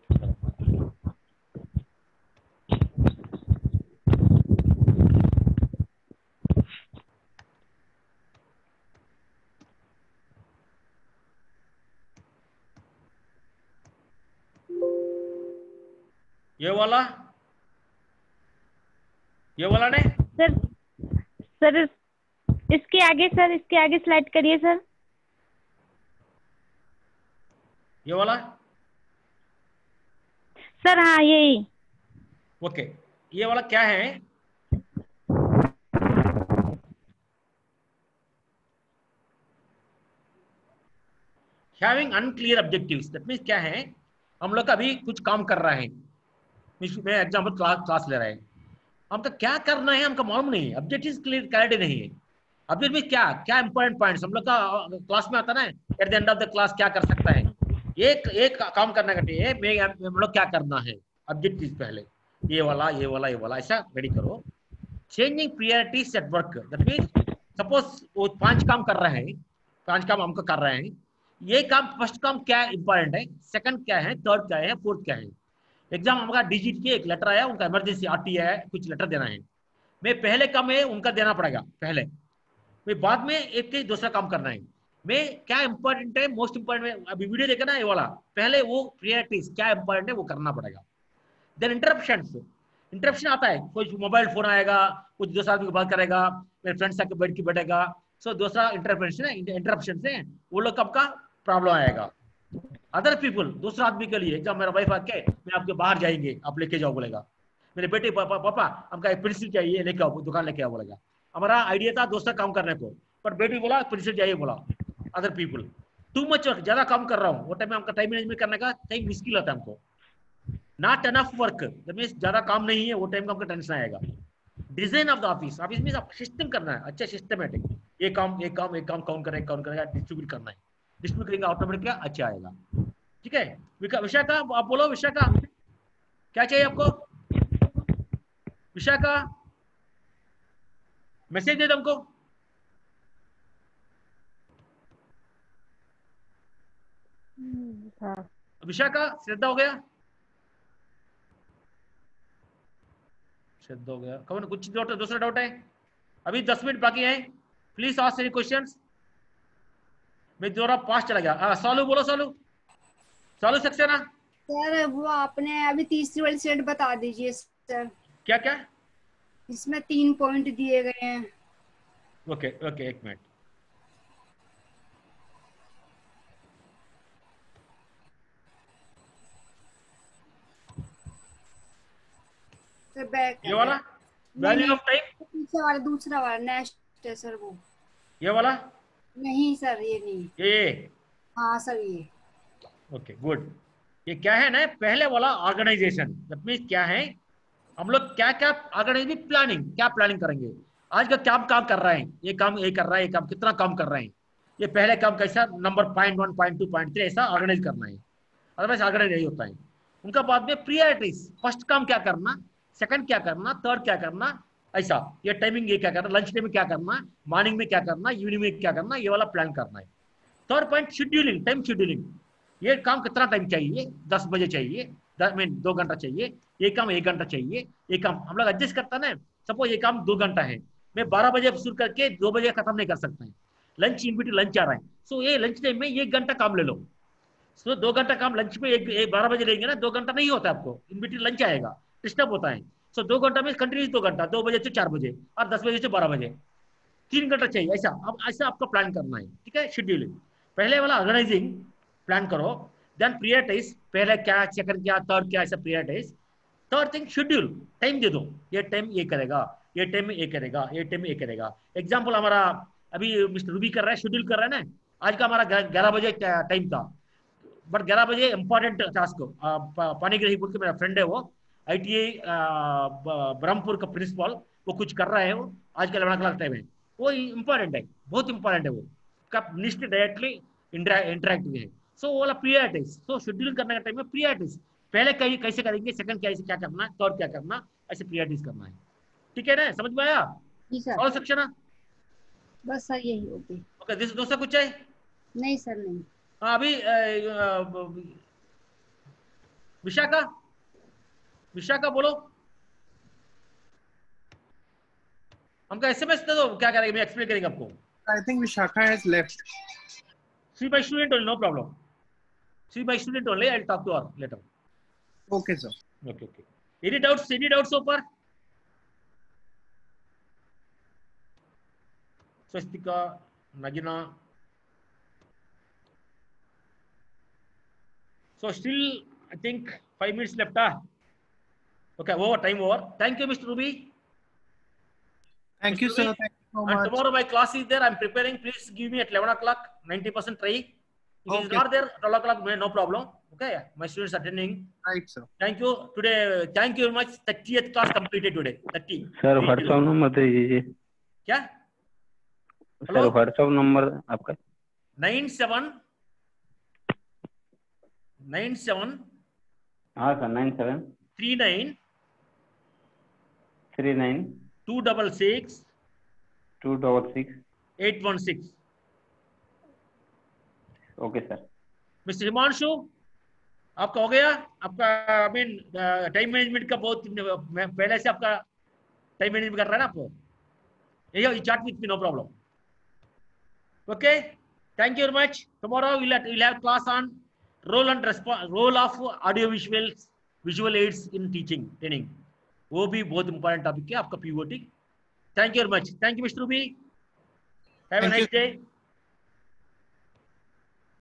ये वाला ने सर इसके आगे स्लाइड करिए सर। ये वाला सर हाँ यही। ओके ये वाला क्या है? Having unclear objectives, that means क्या है, हम लोग अभी कुछ काम कर रहा है, मैं एग्जांपल क्लास ले रहा है, हमका क्या करना है हमका मालूम नहीं है, ऑब्जेक्टिव्स क्लैरिटी नहीं है। ऑब्जेक्ट में क्या क्या इंपॉर्टेंट पॉइंट्स हम लोग का क्लास में आता ना, at the end of the class क्या कर सकता है, एक काम करना है, हम लोग क्या करना है, ऑब्जेक्टिव पहले ये वाला ऐसा रेडी करो। Changing priorities at work, that means suppose वो 5 काम कर रहे हैं, 5 काम हमको कर रहे हैं, ये काम फर्स्ट काम क्या इंपॉर्टेंट है, सेकंड क्या है, थर्ड क्या है, फोर्थ क्या है। एग्जाम हमारा डिजिट के एक लेटर आया, उनका इमरजेंसी आती है, कुछ लेटर देना है, मैं पहले काम है उनका देना पड़ेगा पहले, मैं बाद में एक के दूसरा काम करना है। मैं क्या इंपॉर्टेंट है, मोस्ट इंपॉर्टेंट, अभी वीडियो देखा ना ये वाला, पहले वो प्रायोरिटीज क्या इंपॉर्टेंट है वो करना पड़ेगा। देन इंटरप्शन आता है, कोई मोबाइल फोन आएगा, कुछ दूसरा आदमी बात करेगा, मेरे फ्रेंड्स आके बैठ के बैठेगा, सो दूसरा इंटरप्शन है, वो लोग कब का प्रॉब्लम आएगा। अदर पीपल, दूसरा आदमी के लिए, जब मेरा वाइफ आके मैं आपके बाहर जाएंगे आप लेके जाओ बोलेगा, मेरे बेटे पापा हमका एक पेंसिल चाहिए, लेके आओ, दुकान लेके आओ बोलेगा। हमारा आइडिया था दूसरा काम करने को, पर बेटी बोला पेंसिल चाहिए, बोला other people too much work, ज्यादा काम कर रहा हूँ, वो टाइम में हमका टाइम मैनेजमेंट करने का टाइम मुश्किल होता है हमको, not enough work, that means ज्यादा काम नहीं है, वो टाइम का हमको टेंशन आएगा। Design of the office, office में सिस्टम करना है, अच्छा सिस्टमेटिक, ये काम कौन करेगा, डिस्ट्रीब्यूट करना है, डिस्ट्रीब्यूट करेंगे ऑटोमेटिक क्या अच्छा आएगा। ठीक है विशाखा, आप बोलो विशाखा क्या चाहिए आपको? विशाखा मैसेज दे दो हमको। विशाखा, श्रद्धा हो गया? श्रद्धा हो गया। कौन कुछ दूसरा डाउट है? अभी 10 मिनट बाकी है, प्लीज आस्क एनी क्वेश्चंस। मैं दोबारा पास चला गया। सालू बोलो, सालू सक्सेना। सर वो आपने अभी तीसरी वाली स्लाइड बता दीजिए सर। क्या क्या? इसमें 3 पॉइंट दिए गए हैं। ओके एक मिनट। सर बैक ये वाला वैल्यू ऑफ टाइम, पीछे वाला दूसरा वाला नेक्स्ट है सर वो। ये वाला नहीं सर ये नहीं। ये हाँ सर ये। Okay good. ये क्या है ना, पहले वाला ऑर्गेनाइजेशन, दैट मींस क्या है हम लोग क्या क्या ऑर्गेनाइजेशन प्लानिंग, क्या प्लानिंग करेंगे, आज का क्या काम कर रहे हैं, ये काम ये कर रहा है, ये काम कितना काम कर रहे हैं, ये पहले काम कैसा नंबर पॉइंट 1 पॉइंट 2 पॉइंट 3 ऐसा ऑर्गेनाइज करना है, अदरवाइज ऑर्गेनाइज नहीं होता है। उनका बाद में प्रियोरिटीज, फर्स्ट काम क्या करना, सेकंड क्या करना, थर्ड क्या करना, ऐसा ये टाइमिंग, ये क्या करना, लंच टाइम में क्या करना, मॉर्निंग में क्या करना, इवनिंग में क्या करना, ये वाला प्लान करना है। Third point scheduling, time scheduling, ये काम कितना टाइम चाहिए, 10 बजे चाहिए, 2 घंटा चाहिए, ये काम 1 घंटा चाहिए, ये काम हम लोग एडजस्ट करता है ना। सपोज ये काम 2 घंटा है, मैं 12 बजे शुरू करके 2 बजे खत्म नहीं कर सकता है, लंच इन बिटवीन लंच आ रहा है, सो ये लंच टाइम में 1 घंटा काम ले लो। सो 2 घंटा काम लंच में 12 बजे लेंगे ना, 2 घंटा नहीं होता आपको, इन बिटवीन लंच आएगा, डिस्टर्ब होता है। सो 2 घंटा में कंटिन्यूस 2 घंटा, 2 बजे से 4 बजे और 10 बजे से 12 बजे, 3 घंटा चाहिए, ऐसा अब ऐसा आपको प्लान करना है। ठीक है, शेड्यूलिंग पहले वाला ऑर्गेनाइजिंग प्लान करो, देन प्रियोरिटाइज, पहले क्या, सेकंड क्या, थर्ड क्या, ऐसा prioritize. Third thing schedule, time दे दो, ये टाइम ये करेगा, ये टाइम में ये करेगा, ये टाइम में ये करेगा। एग्जांपल हमारा अभी मिस्टर रूबी कर रहा है, शेड्यूल कर रहा है ना, आज का हमारा 11 बजे टाइम था, बट 11 बजे इंपॉर्टेंट टास्क, पानीग्रही बोल के मेरा फ्रेंड है, वो ITI ब्रह्मपुर का प्रिंसिपल, वो कुछ कर रहा है, वो आज का 11 o'clock टाइम है, वो इम्पोर्टेंट है, बहुत इंपॉर्टेंट है, वो का निश्चित डायरेक्टली इंटरेक्टिव है। सो वो वाला प्रियोरिटीज, सो शेड्यूल करने का टाइम में प्रियोरिटीज, पहले कैसे करेंगे, सेकंड कैसे क्या करना है, थर्ड क्या करना, ऐसे प्रियोरिटीज करना है। ठीक है ना, समझ में आया? जी सर। और सेक्शन बस सर यही होगी। ओके, दूसरा कुछ है? नहीं सर नहीं। हाँ अभी विशाखा बोलो, हमका SMS दे दो, क्या करेंगे, मैं एक्सप्लेन करेंगे आपको। I think Vishakha has left. See my student only, no problem. See my student only, I'll talk to her later. Okay, sir. Okay. Any doubts so far? Swastika, Nagina. So still, I think 5 minutes left. Okay, time over. Thank you, Mr. Ruby. Thank you, sir. Thank you so And much. tomorrow my class is there. I'm preparing. Please give me at 11 o'clock, 90% try. If it's not there, 12 o'clock, no problem. Okay, my students attending. Right, sir. Thank you. Today, thank you very much. 30th class completed today. 30. Sir WhatsApp number दे दीजिए। क्या? Sir WhatsApp number आपका? 97 हाँ sir 97 39 266 816। Okay sir. Mister Himanshu, आपका हो गया? आपका I mean time management का बहुत पहले से आपका टाइम मैनेजमेंट कर रहा है ना आपको, यही chart with me, no problem. Okay, thank you very much. Tomorrow we'll have class on role of audio visual aids in teaching training, वो भी बहुत इंपॉर्टेंट टॉपिक है आपका POT। Thank you very much. Thank you mister Ruby, have a nice day.